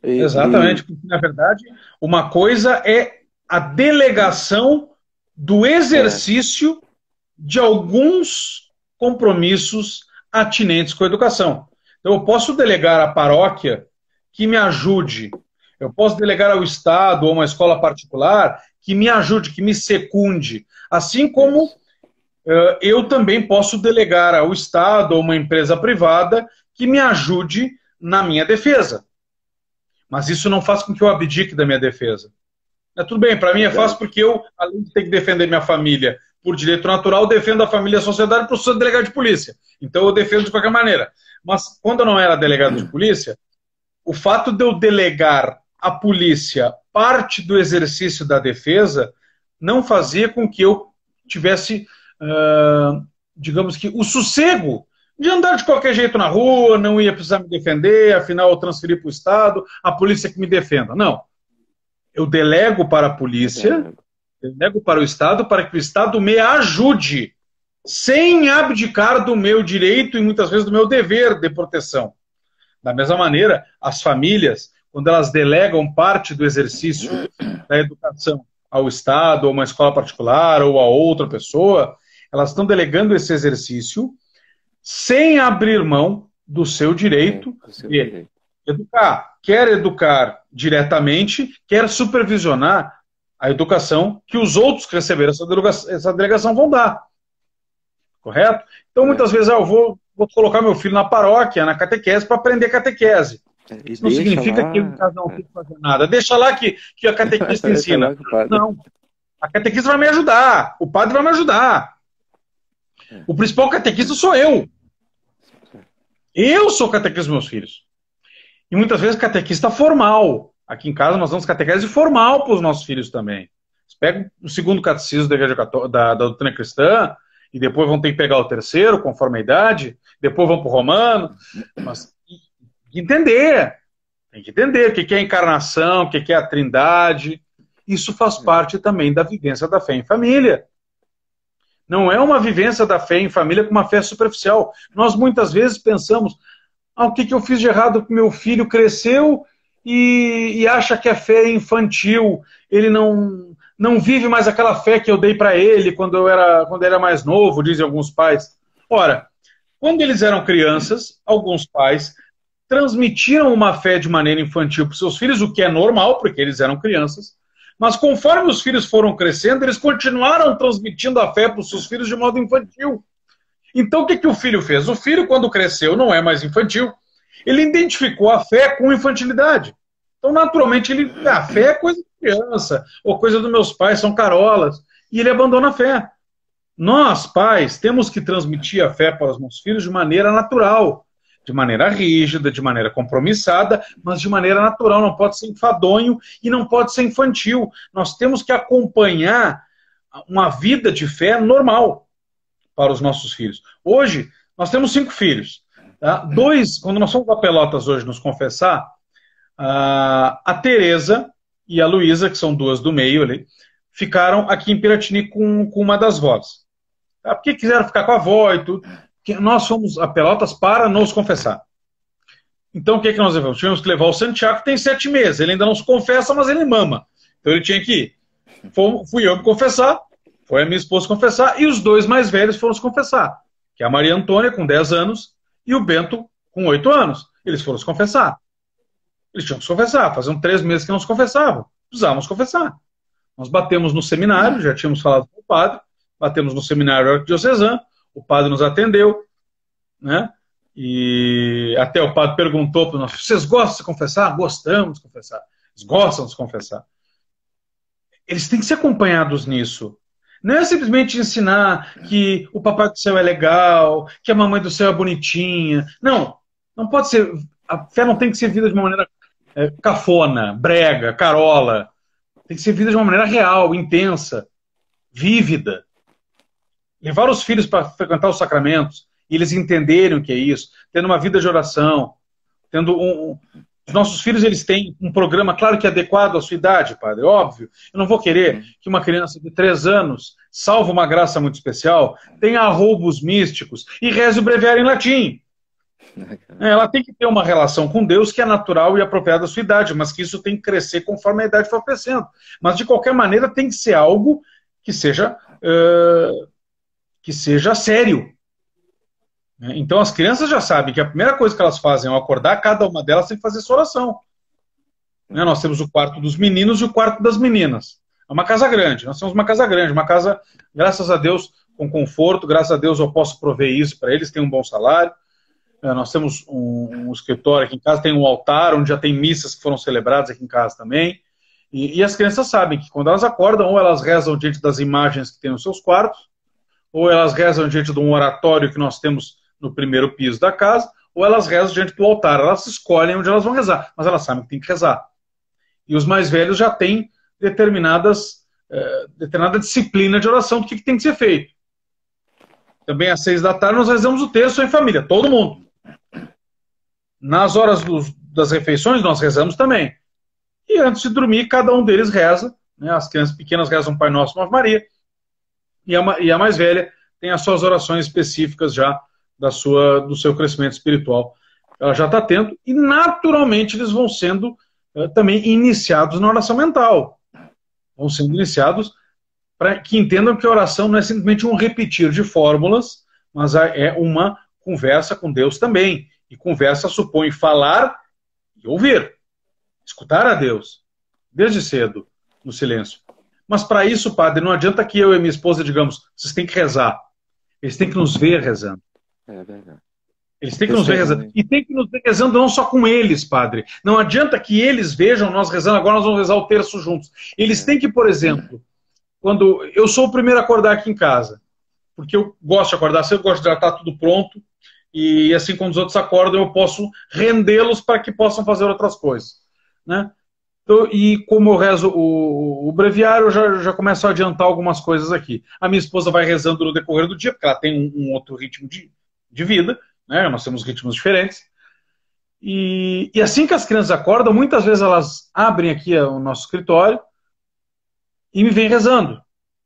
Exatamente, porque na verdade uma coisa é a delegação do exercício de alguns compromissos atinentes com a educação. Então eu posso delegar à paróquia que me ajude, eu posso delegar ao Estado ou uma escola particular que me ajude, que me secunde, assim como eu também posso delegar ao Estado ou uma empresa privada que me ajude na minha defesa. Mas isso não faz com que eu abdique da minha defesa. Tudo bem, para mim é fácil porque eu, além de ter que defender minha família por direito natural, defendo a família e a sociedade por ser delegado de polícia. Então eu defendo de qualquer maneira. Mas quando eu não era delegado de polícia, o fato de eu delegar à polícia parte do exercício da defesa não fazia com que eu tivesse, digamos que, o sossego de andar de qualquer jeito na rua, não ia precisar me defender, afinal eu transferi para o Estado, a polícia que me defenda. Não. Eu delego para a polícia, delego para o Estado, para que o Estado me ajude, sem abdicar do meu direito e muitas vezes do meu dever de proteção. Da mesma maneira, as famílias, quando elas delegam parte do exercício da educação ao Estado, ou uma escola particular, ou a outra pessoa, elas estão delegando esse exercício sem abrir mão do seu direito de educar. Quer educar diretamente, quer supervisionar a educação que os outros que receberam essa delegação vão dar. Correto? Então, muitas vezes, eu vou colocar meu filho na paróquia, na catequese, para aprender catequese. Isso não significa que o casal não tem que fazer nada. Deixa lá que a catequista ensina. Não. A catequista vai me ajudar. O padre vai me ajudar. O principal catequista sou eu. Eu sou catequista dos meus filhs. E muitas vezes catequista formal. Aqui em casa nós damos catequese formal para os nossos filhos também. Eles pegam o segundo catecismo da Igreja da doutrina cristã e depois vão ter que pegar o terceiro, conforme a idade, depois vão para o romano. Mas entender. Tem que entender o que é a encarnação, o que é a trindade. Isso faz parte também da vivência da fé em família. Não é uma vivência da fé em família com uma fé superficial. Nós muitas vezes pensamos, o que eu fiz de errado que meu filho cresceu e acha que a fé é infantil, ele não vive mais aquela fé que eu dei para ele quando ele era mais novo, dizem alguns pais. Ora, quando eles eram crianças, alguns pais transmitiram uma fé de maneira infantil para os seus filhos, o que é normal, porque eles eram crianças, mas conforme os filhos foram crescendo, eles continuaram transmitindo a fé para os seus filhos de modo infantil. Então o que o filho fez? O filho, quando cresceu, não é mais infantil. Ele identificou a fé com infantilidade. Então, naturalmente, a fé é coisa de criança, ou coisa dos meus pais, são carolas, e ele abandona a fé. Nós, pais, temos que transmitir a fé para os nossos filhos de maneira natural, de maneira rígida, de maneira compromissada, mas de maneira natural, não pode ser enfadonho e não pode ser infantil. Nós temos que acompanhar uma vida de fé normal para os nossos filhos. Hoje, nós temos 5 filhos. Tá? 2, quando nós fomos para Pelotas hoje nos confessar, a Tereza e a Luísa, que são 2 do meio ali, ficaram aqui em Piratini com uma das vós. Tá? Porque quiseram ficar com a avó e tudo. Nós fomos a Pelotas para nos confessar. Então o que nós levamos? Tivemos que levar o Santiago, que tem 7 meses. Ele ainda não se confessa, mas ele mama. Então ele tinha que ir. Fui eu me confessar, foi a minha esposa confessar, e os 2 mais velhos foram se confessar. Que é a Maria Antônia, com 10 anos, e o Bento, com 8 anos. Eles foram se confessar. Eles tinham que se confessar. Faziam 3 meses que não se confessavam. Precisávamos confessar. Nós batemos no seminário, já tínhamos falado com o padre, batemos no seminário arquidiocesano, o padre nos atendeu, né? E até o padre perguntou para nós: vocês gostam de se confessar? Gostamos de confessar. Eles gostam de se confessar. Eles têm que ser acompanhados nisso. Não é simplesmente ensinar que o papai do céu é legal, que a mamãe do céu é bonitinha. Não, não pode ser. A fé não tem que ser vivida de uma maneira cafona, brega, carola. Tem que ser vivida de uma maneira real, intensa, vívida. Levar os filhos para frequentar os sacramentos, e eles entenderem o que é isso, tendo uma vida de oração, tendo os nossos filhos, eles têm um programa, claro que adequado à sua idade, padre, óbvio. Eu não vou querer que uma criança de 3 anos, salvo uma graça muito especial, tenha arroubos místicos e reze o breviário em latim. Ela tem que ter uma relação com Deus que é natural e apropriada à sua idade, mas que isso tem que crescer conforme a idade for crescendo. Mas, de qualquer maneira, tem que ser algo que seja sério. Então, as crianças já sabem que a primeira coisa que elas fazem ao acordar, cada uma delas tem que fazer sua oração. Nós temos o quarto dos meninos e o quarto das meninas. É uma casa grande. Nós temos uma casa grande, uma casa, graças a Deus, com conforto. Graças a Deus eu posso prover isso para eles, têm um bom salário. Nós temos um escritório aqui em casa, tem um altar onde já tem missas que foram celebradas aqui em casa também. E as crianças sabem que quando elas acordam, ou elas rezam diante das imagens que tem nos seus quartos, ou elas rezam diante de um oratório que nós temos no primeiro piso da casa, ou elas rezam diante do altar. Elas escolhem onde elas vão rezar, mas elas sabem que tem que rezar. E os mais velhos já têm determinada disciplina de oração do que tem que ser feito. Também às 6 da tarde nós rezamos o terço em família, todo mundo. Nas horas das refeições nós rezamos também. E antes de dormir, cada um deles reza. As crianças pequenas rezam Pai Nosso, Ave Maria. E a mais velha tem as suas orações específicas já do seu crescimento espiritual. Ela já está tendo. E naturalmente eles vão sendo também iniciados na oração mental. Vão sendo iniciados para que entendam que a oração não é simplesmente um repetir de fórmulas, mas é uma conversa com Deus também. E conversa supõe falar e ouvir. Escutar a Deus. Desde cedo, no silêncio. Mas para isso, padre, não adianta que eu e minha esposa digamos, vocês têm que rezar. Eles têm que nos ver rezando. É verdade. Eles têm que nos ver rezando. E tem que nos ver rezando não só com eles, padre. Não adianta que eles vejam nós rezando, agora nós vamos rezar o terço juntos. Eles têm que, por exemplo, quando eu sou o primeiro a acordar aqui em casa, porque eu gosto de acordar cedo, eu gosto de já estar tudo pronto, e assim quando os outros acordam, eu posso rendê-los para que possam fazer outras coisas. Né? Então, e como eu rezo o breviário, eu já começo a adiantar algumas coisas aqui. A minha esposa vai rezando no decorrer do dia, porque ela tem um outro ritmo de vida, né? Nós temos ritmos diferentes. E assim que as crianças acordam, muitas vezes elas abrem aqui o nosso escritório e me vêm rezando.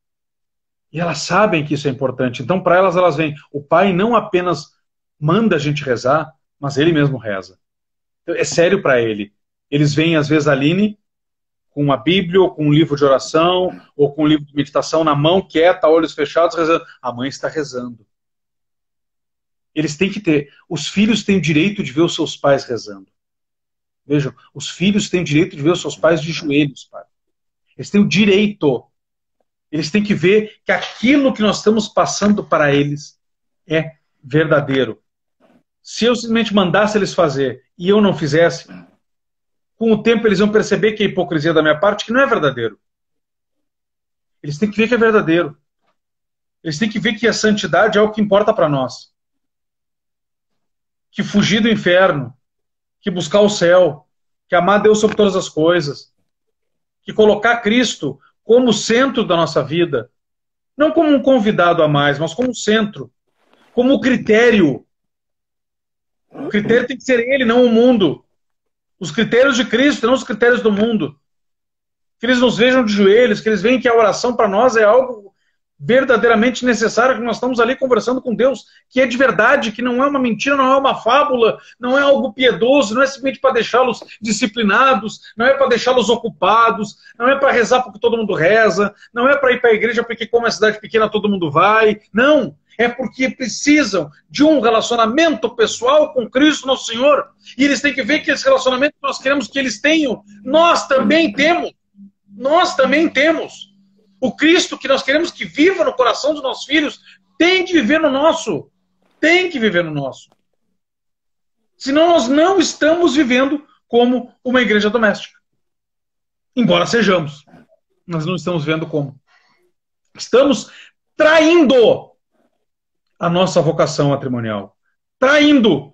E elas sabem que isso é importante. Então, para elas veem. O pai não apenas manda a gente rezar, mas ele mesmo reza. Então, é sério para ele. Eles veem, às vezes, a Aline com uma Bíblia, ou com um livro de oração, ou com um livro de meditação na mão, quieta, olhos fechados, rezando. A mãe está rezando. Eles têm que ter. Os filhos têm o direito de ver os seus pais rezando. Vejam, os filhos têm o direito de ver os seus pais de joelhos, pai. Eles têm o direito. Eles têm que ver que aquilo que nós estamos passando para eles é verdadeiro. Se eu simplesmente mandasse eles fazer e eu não fizesse, com o tempo eles vão perceber que a hipocrisia da minha parte que não é verdadeiro. Eles têm que ver que é verdadeiro. Eles têm que ver que a santidade é o que importa para nós. Que fugir do inferno, que buscar o céu, que amar Deus sobre todas as coisas, que colocar Cristo como centro da nossa vida, não como um convidado a mais, mas como centro, como critério. O critério tem que ser ele, não o mundo. Os critérios de Cristo, não os critérios do mundo. Que eles nos vejam de joelhos, que eles veem que a oração para nós é algo verdadeiramente necessário, que nós estamos ali conversando com Deus, que é de verdade, que não é uma mentira, não é uma fábula, não é algo piedoso, não é simplesmente para deixá-los disciplinados, não é para deixá-los ocupados, não é para rezar porque todo mundo reza, não é para ir para a igreja porque como é cidade pequena todo mundo vai, não. É porque precisam de um relacionamento pessoal com Cristo, nosso Senhor. E eles têm que ver que esse relacionamento que nós queremos que eles tenham, nós também temos. Nós também temos. O Cristo que nós queremos que viva no coração dos nossos filhos tem que viver no nosso. Tem que viver no nosso. Senão nós não estamos vivendo como uma igreja doméstica. Embora sejamos. Nós não estamos vendo como. Estamos traindo a nossa vocação matrimonial. Traindo.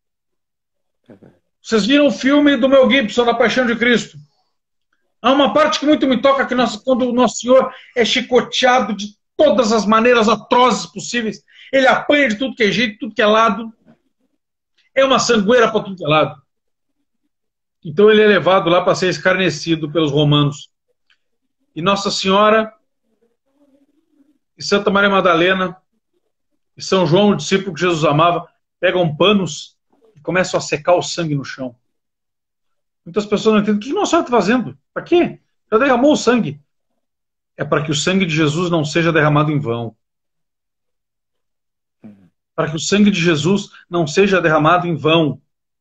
Vocês viram o filme do Mel Gibson, da Paixão de Cristo? Há uma parte que muito me toca, que quando o Nosso Senhor é chicoteado de todas as maneiras atrozes possíveis, ele apanha de tudo que é jeito, tudo que é lado. É uma sangueira para tudo que é lado. Então ele é levado lá para ser escarnecido pelos romanos. E Nossa Senhora e Santa Maria Madalena e São João, o discípulo que Jesus amava, pegam panos começam a secar o sangue no chão. Muitas pessoas não entendem. O que Nossa Senhora está fazendo? Para quê? Já derramou o sangue. É para que o sangue de Jesus não seja derramado em vão. Para que o sangue de Jesus não seja derramado em vão.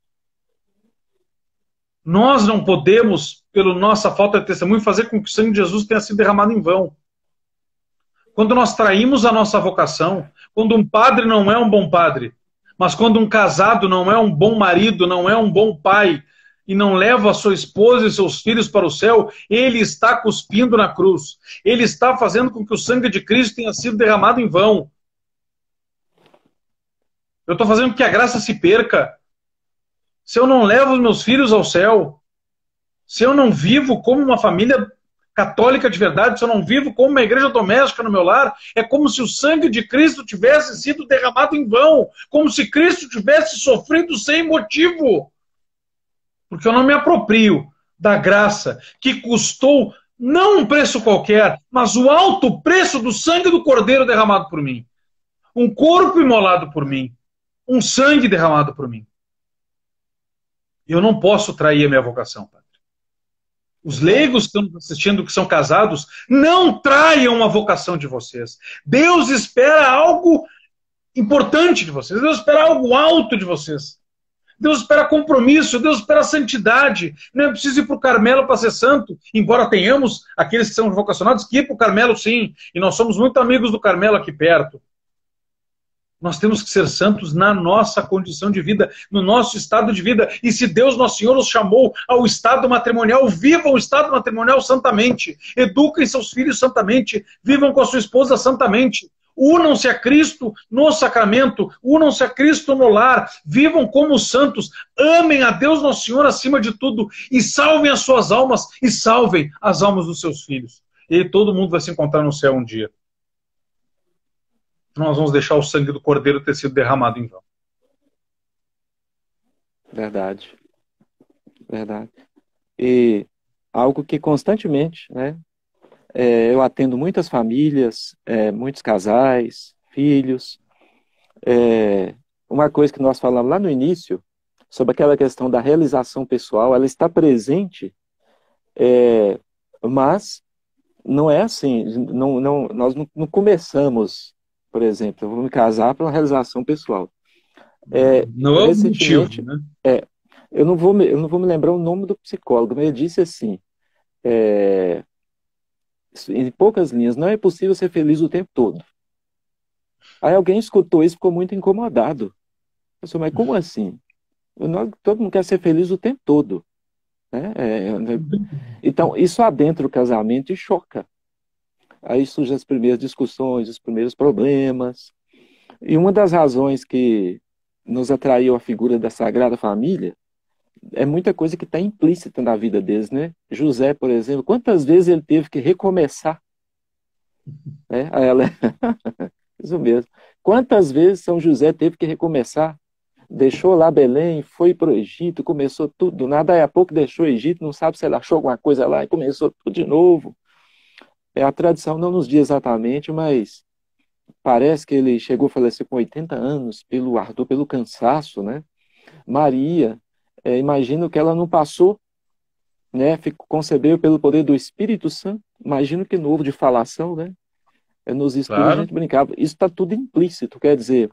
Nós não podemos, pela nossa falta de testemunho, fazer com que o sangue de Jesus tenha sido derramado em vão. Quando nós traímos a nossa vocação, quando um padre não é um bom padre, mas quando um casado não é um bom marido, não é um bom pai, e não leva a sua esposa e seus filhos para o céu, ele está cuspindo na cruz. Ele está fazendo com que o sangue de Cristo tenha sido derramado em vão. Eu estou fazendo com que a graça se perca. Se eu não levo os meus filhos ao céu, se eu não vivo como uma família católica de verdade, se eu não vivo como uma igreja doméstica no meu lar, é como se o sangue de Cristo tivesse sido derramado em vão, como se Cristo tivesse sofrido sem motivo. Porque eu não me aproprio da graça que custou não um preço qualquer, mas o alto preço do sangue do Cordeiro derramado por mim. Um corpo imolado por mim. Um sangue derramado por mim. Eu não posso trair a minha vocação, Padre. Os leigos que estão assistindo, que são casados, não traiam a vocação de vocês. Deus espera algo importante de vocês. Deus espera algo alto de vocês. Deus espera compromisso, Deus espera santidade. Não é preciso ir para o Carmelo para ser santo, embora tenhamos aqueles que são vocacionados que ir para o Carmelo sim, e nós somos muito amigos do Carmelo aqui perto. Nós temos que ser santos na nossa condição de vida, no nosso estado de vida. E se Deus, nosso Senhor, os chamou ao estado matrimonial, vivam o estado matrimonial santamente. Eduquem seus filhos santamente. Vivam com a sua esposa santamente. Unam-se a Cristo no sacramento. Unam-se a Cristo no lar. Vivam como santos. Amem a Deus, nosso Senhor, acima de tudo. E salvem as suas almas. E salvem as almas dos seus filhos. E todo mundo vai se encontrar no céu um dia. Nós vamos deixar o sangue do Cordeiro ter sido derramado em vão. Verdade. Verdade. E algo que constantemente, né, eu atendo muitas famílias, muitos casais, filhos. Uma coisa que nós falamos lá no início, sobre aquela questão da realização pessoal, ela está presente, mas não é assim, nós não começamos. Por exemplo, eu vou me casar para uma realização pessoal. Não é o motivo, né? Eu não vou me lembrar o nome do psicólogo, mas ele disse assim, em poucas linhas, não é possível ser feliz o tempo todo. Aí alguém escutou isso e ficou muito incomodado. Eu falei, mas como assim? Todo mundo quer ser feliz o tempo todo. Né? Então, isso adentra o casamento e choca. Aí surgem as primeiras discussões, os primeiros problemas. E uma das razões que nos atraiu a figura da Sagrada Família é muita coisa que está implícita na vida deles, né? José, por exemplo, quantas vezes ele teve que recomeçar? Isso mesmo. Quantas vezes São José teve que recomeçar? Deixou lá Belém, foi para o Egito, começou tudo do nada, aí a pouco deixou o Egito, não sabe se ele achou alguma coisa lá e começou tudo de novo. A tradição não nos diz exatamente, mas parece que ele chegou a falecer com 80 anos pelo ardor, pelo cansaço, né? Maria, imagino que ela não passou, né? Concebeu pelo poder do Espírito Santo. Imagino que no ovo de falação, né? Nos estudos a gente brincava. Isso está tudo implícito, quer dizer,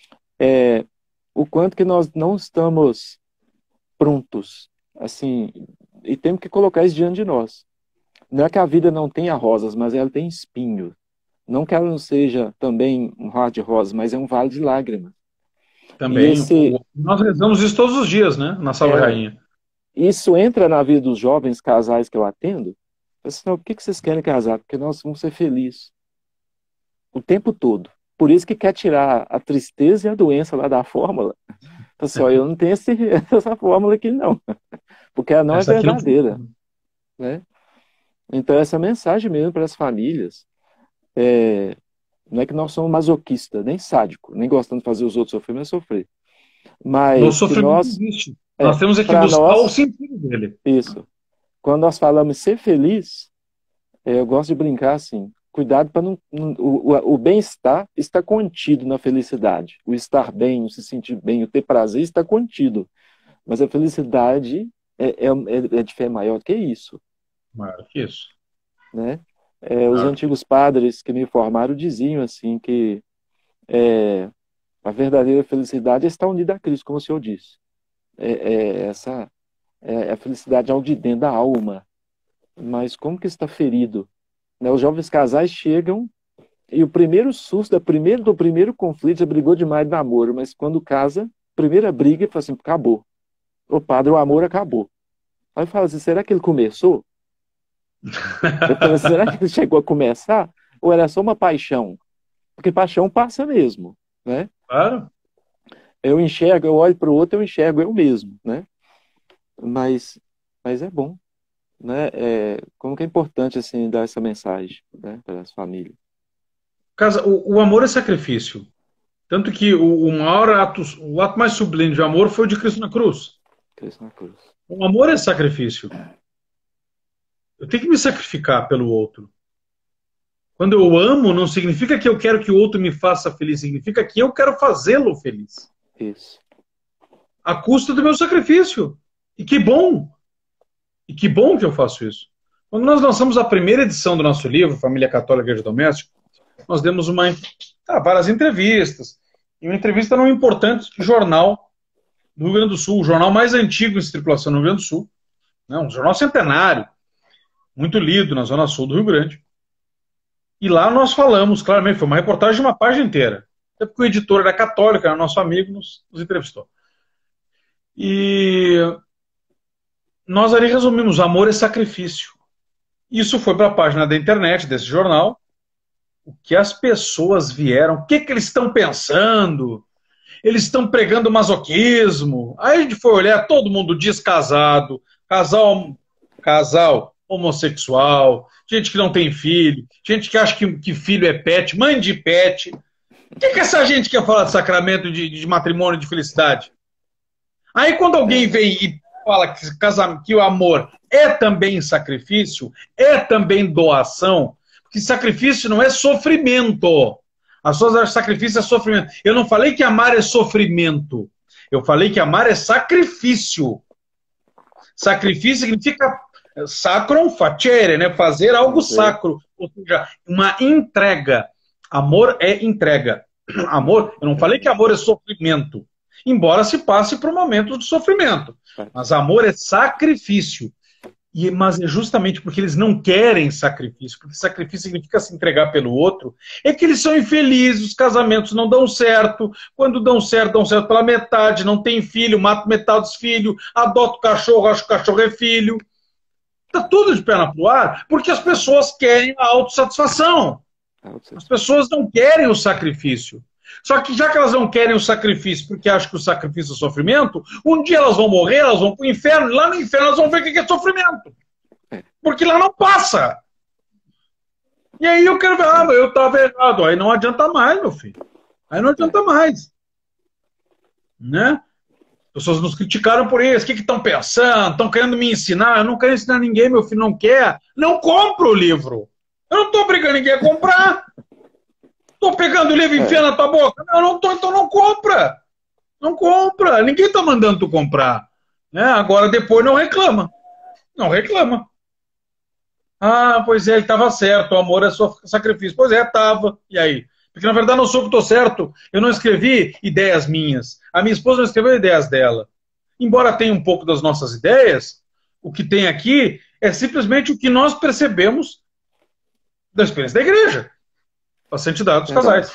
o quanto que nós não estamos prontos, assim, e temos que colocar isso diante de nós. Não é que a vida não tenha rosas, mas ela tem espinho. Não que ela não seja também um mar de rosas, mas é um vale de lágrimas. Também. Nós rezamos isso todos os dias, né? Na Salve Rainha. Isso entra na vida dos jovens casais que eu atendo. Eu assim, não, por que vocês querem casar? Porque nós vamos ser felizes. O tempo todo. Por isso que quer tirar a tristeza e a doença lá da fórmula. Pessoal, eu não tenho essa fórmula aqui, não. Porque ela não é verdadeira. Né? Então, essa mensagem mesmo para as famílias, não é que nós somos masoquistas, nem sádico, nem gostando de fazer os outros sofrer, mas sofrer. Mas o sofrimento existe. Nós temos que buscar o sentido dele. Isso. Quando nós falamos ser feliz, eu gosto de brincar assim, Cuidado para o bem-estar está contido na felicidade. O estar bem, o se sentir bem, o ter prazer está contido. Mas a felicidade de fé maior que isso. Maior que isso. Né? Os antigos padres que me formaram diziam assim que a verdadeira felicidade está unida a Cristo, como o Senhor disse. Essa é a felicidade ao de dentro da alma. Mas como que está ferido? Né? Os jovens casais chegam e o primeiro susto do primeiro conflito já brigou demais do amor, mas quando casa, primeira briga, ele fala assim, acabou. O padre, o amor acabou. Aí eu falo assim, será que ele começou? Eu falo assim, será que ele chegou a começar? Ou era só uma paixão? Porque paixão passa mesmo, né? Claro. Eu enxergo, eu olho para o outro, eu enxergo eu mesmo, né? Mas é bom. Né? Como que é importante assim dar essa mensagem, né, para as famílias. O amor é sacrifício. Tanto que o maior ato, o ato mais sublime de amor foi o de Cristo na cruz. Cristo na cruz. O amor é sacrifício. Eu tenho que me sacrificar pelo outro. Quando eu amo, não significa que eu quero que o outro me faça feliz, significa que eu quero fazê-lo feliz. Isso. À custa do meu sacrifício. E que bom! E que bom que eu faço isso. Quando nós lançamos a primeira edição do nosso livro, Família Católica e Igreja Doméstica, nós demos várias entrevistas. E uma entrevista num importante jornal do Rio Grande do Sul, o jornal mais antigo em circulação no Rio Grande do Sul. Né, um jornal centenário, muito lido na Zona Sul do Rio Grande. E lá nós falamos, claramente, foi uma reportagem de uma página inteira. Até porque o editor era católico, era nosso amigo, nos entrevistou. E nós ali resumimos, amor é sacrifício. Isso foi para a página da internet desse jornal. O que as pessoas vieram, o que eles estão pensando? Eles estão pregando masoquismo. Aí a gente foi olhar, todo mundo descasado, casal homossexual, gente que não tem filho, gente que acha que filho é pet, mãe de pet. O que essa gente quer falar de sacramento de matrimônio, de felicidade? Aí quando alguém vem e fala que o amor é também sacrifício, é também doação, porque sacrifício não é sofrimento. As pessoas acham que sacrifício é sofrimento. Eu não falei que amar é sofrimento. Eu falei que amar é sacrifício. Sacrifício significa sacrum facere, né? Fazer algo sacro. Ou seja, uma entrega. Amor é entrega. Amor, eu não falei que amor é sofrimento. Embora se passe por momentos de sofrimento. Mas amor é sacrifício. Mas é justamente porque eles não querem sacrifício, porque sacrifício significa se entregar pelo outro, é que eles são infelizes, os casamentos não dão certo, quando dão certo pela metade, não tem filho, mata metade dos filhos, adota o cachorro, acha que o cachorro é filho. Está tudo de perna pro ar, porque as pessoas querem a autossatisfação. As pessoas não querem o sacrifício. Só que já que elas não querem o sacrifício porque acham que o sacrifício é sofrimento, um dia elas vão morrer, elas vão para o inferno, e lá no inferno elas vão ver o que é sofrimento. Porque lá não passa. E aí eu quero ver, eu estava errado. Aí não adianta mais, meu filho. Aí não adianta mais. Né? As pessoas nos criticaram por isso. O que estão pensando? Estão querendo me ensinar? Eu não quero ensinar ninguém, meu filho não quer. Não compra o livro. Eu não estou obrigando ninguém a comprar. Estou pegando o livro e enfiando na tua boca? Não, não estou, então não compra. Não compra. Ninguém está mandando tu comprar. Né? Agora depois não reclama. Não reclama. Ah, pois é, ele estava certo. O amor é só sacrifício. Pois é, estava. E aí? Porque na verdade não sou que estou certo. Eu não escrevi ideias minhas. A minha esposa não escreveu ideias dela. Embora tenha um pouco das nossas ideias, o que tem aqui é simplesmente o que nós percebemos da experiência da igreja. A santidade dos casais.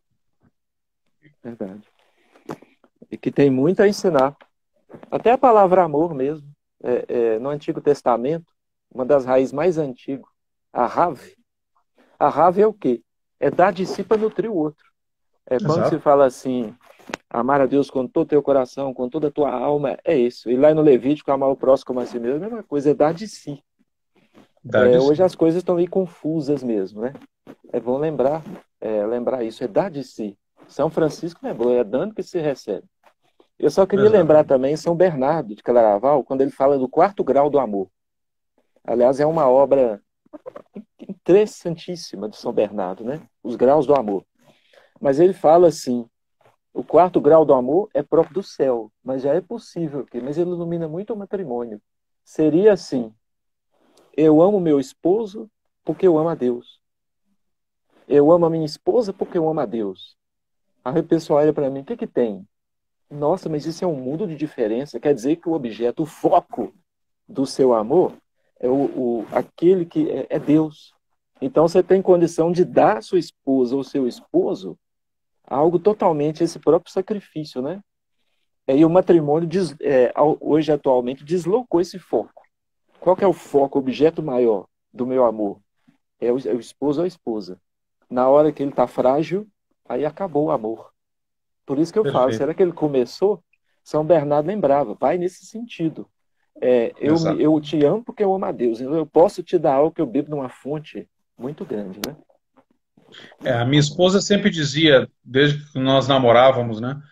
Verdade. E que tem muito a ensinar. Até a palavra amor mesmo. No Antigo Testamento, uma das raízes mais antigas, a rave. A rave é o quê? É dar de si para nutrir o outro. Quando se fala assim, amar a Deus com todo o teu coração, com toda a tua alma, é isso. E lá no Levítico, amar o próximo como a si mesmo, é a mesma coisa, é dar de si. Hoje as coisas estão meio confusas mesmo, né? É bom lembrar isso, é dar de si. São Francisco lembrou, é dando que se recebe. Eu só queria lembrar também São Bernardo de Claraval, quando ele fala do 4º grau do amor. Aliás, é uma obra interessantíssima de São Bernardo, né? Os graus do amor. Mas ele fala assim, o quarto grau do amor é próprio do céu, mas já é possível, mas ele ilumina muito o matrimônio. Seria assim, eu amo meu esposo porque eu amo a Deus. Eu amo a minha esposa porque eu amo a Deus. Aí o pessoal olha para mim, o que que tem? Nossa, mas isso é um mundo de diferença. Quer dizer que o objeto, o foco do seu amor é aquele que é Deus. Então você tem condição de dar à sua esposa ou seu esposo algo totalmente, esse próprio sacrifício, né? E o matrimônio, hoje, atualmente, deslocou esse foco. Qual que é o foco, o objeto maior do meu amor? É o esposo ou a esposa. Na hora que ele está frágil, aí acabou o amor. Por isso que eu falo, Perfeito. será que ele começou? São Bernardo lembrava, vai nesse sentido. Exato. Eu te amo porque eu amo a Deus. Eu posso te dar algo que eu bebo numa fonte muito grande, né? A minha esposa sempre dizia, desde que nós namorávamos, né?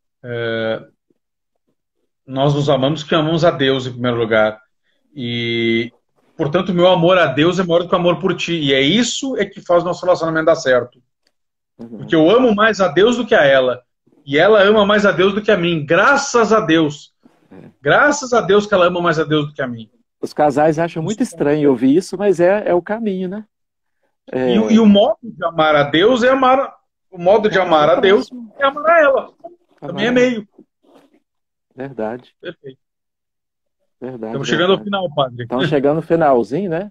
Nós nos amamos que amamos a Deus em primeiro lugar. E, portanto, o meu amor a Deus é maior do que o amor por ti. E é isso que faz nosso relacionamento dar certo. Porque Uhum. eu amo mais a Deus do que a ela. E ela ama mais a Deus do que a mim. Graças a Deus. Graças a Deus que ela ama mais a Deus do que a mim. Os casais acham muito estranho ouvir isso, mas é o caminho, né? E o modo de amar a Deus é amar. O modo de amar a Deus próximo. é amar a ela. Também é meio. Verdade. Perfeito. Verdade. Estamos chegando ao final, padre. Estamos chegando no finalzinho, né?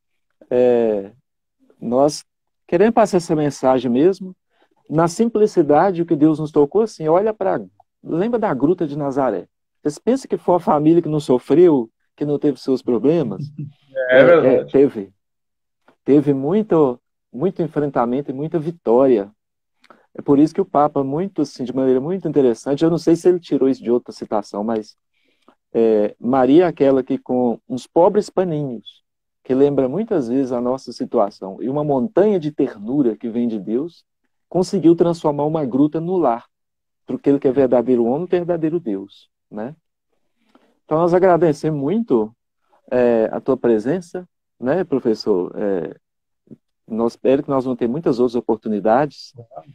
Nós queremos passar essa mensagem mesmo, na simplicidade, o que Deus nos tocou, assim, lembra da Gruta de Nazaré. Vocês pensam que foi uma família que não sofreu, que não teve seus problemas? É verdade. Teve muito enfrentamento e muita vitória. É por isso que o Papa, muito assim, de maneira muito interessante, eu não sei se ele tirou isso de outra citação, mas Maria é aquela que com uns pobres paninhos, que lembra muitas vezes a nossa situação, e uma montanha de ternura que vem de Deus, conseguiu transformar uma gruta no lar, para aquele que é verdadeiro homem, verdadeiro Deus, né? Então nós agradecemos muito a tua presença, né, professor? Nós espero que nós vamos ter muitas outras oportunidades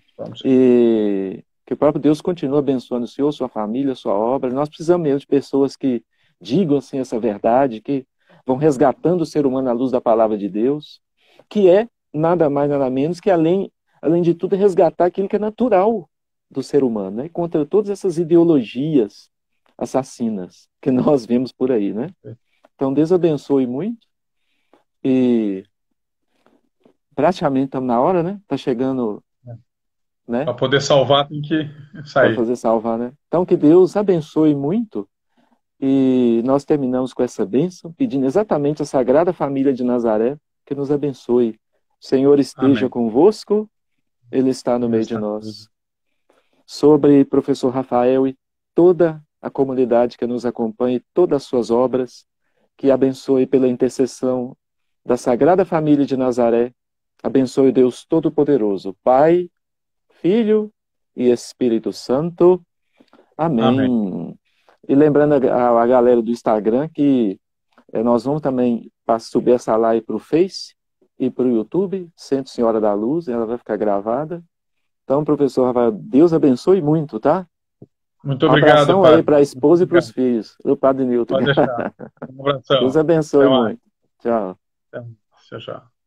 e que o próprio Deus continue abençoando o senhor, sua família, sua obra. Nós precisamos mesmo de pessoas que digam assim essa verdade, que vão resgatando o ser humano à luz da palavra de Deus, que é nada mais, nada menos que além de tudo resgatar aquilo que é natural do ser humano, né? Contra todas essas ideologias assassinas que nós vemos por aí, né? Então Deus abençoe muito e praticamente estamos na hora, né? Tá chegando, né? Para poder salvar tem que Para sair. fazer salvar, né? Então que Deus abençoe muito e nós terminamos com essa bênção, pedindo exatamente a Sagrada Família de Nazaré que nos abençoe. O Senhor esteja Amém. convosco, Ele está no meio de nós. Sobre professor Rafael e toda a comunidade que nos acompanha, todas as suas obras, que abençoe pela intercessão da Sagrada Família de Nazaré, abençoe Deus Todo-Poderoso, Pai, Filho e Espírito Santo. Amém. Amém. E lembrando a galera do Instagram que nós vamos também subir essa live para o Face e para o YouTube, Centro Senhora da Luz, ela vai ficar gravada. Então, professor Rafael, Deus abençoe muito, tá? Muito obrigado, abração padre. Aí para a esposa e para os filhos. O padre Nilton. Pode deixar. Um abração. Deus abençoe muito. Tchau. Tchau.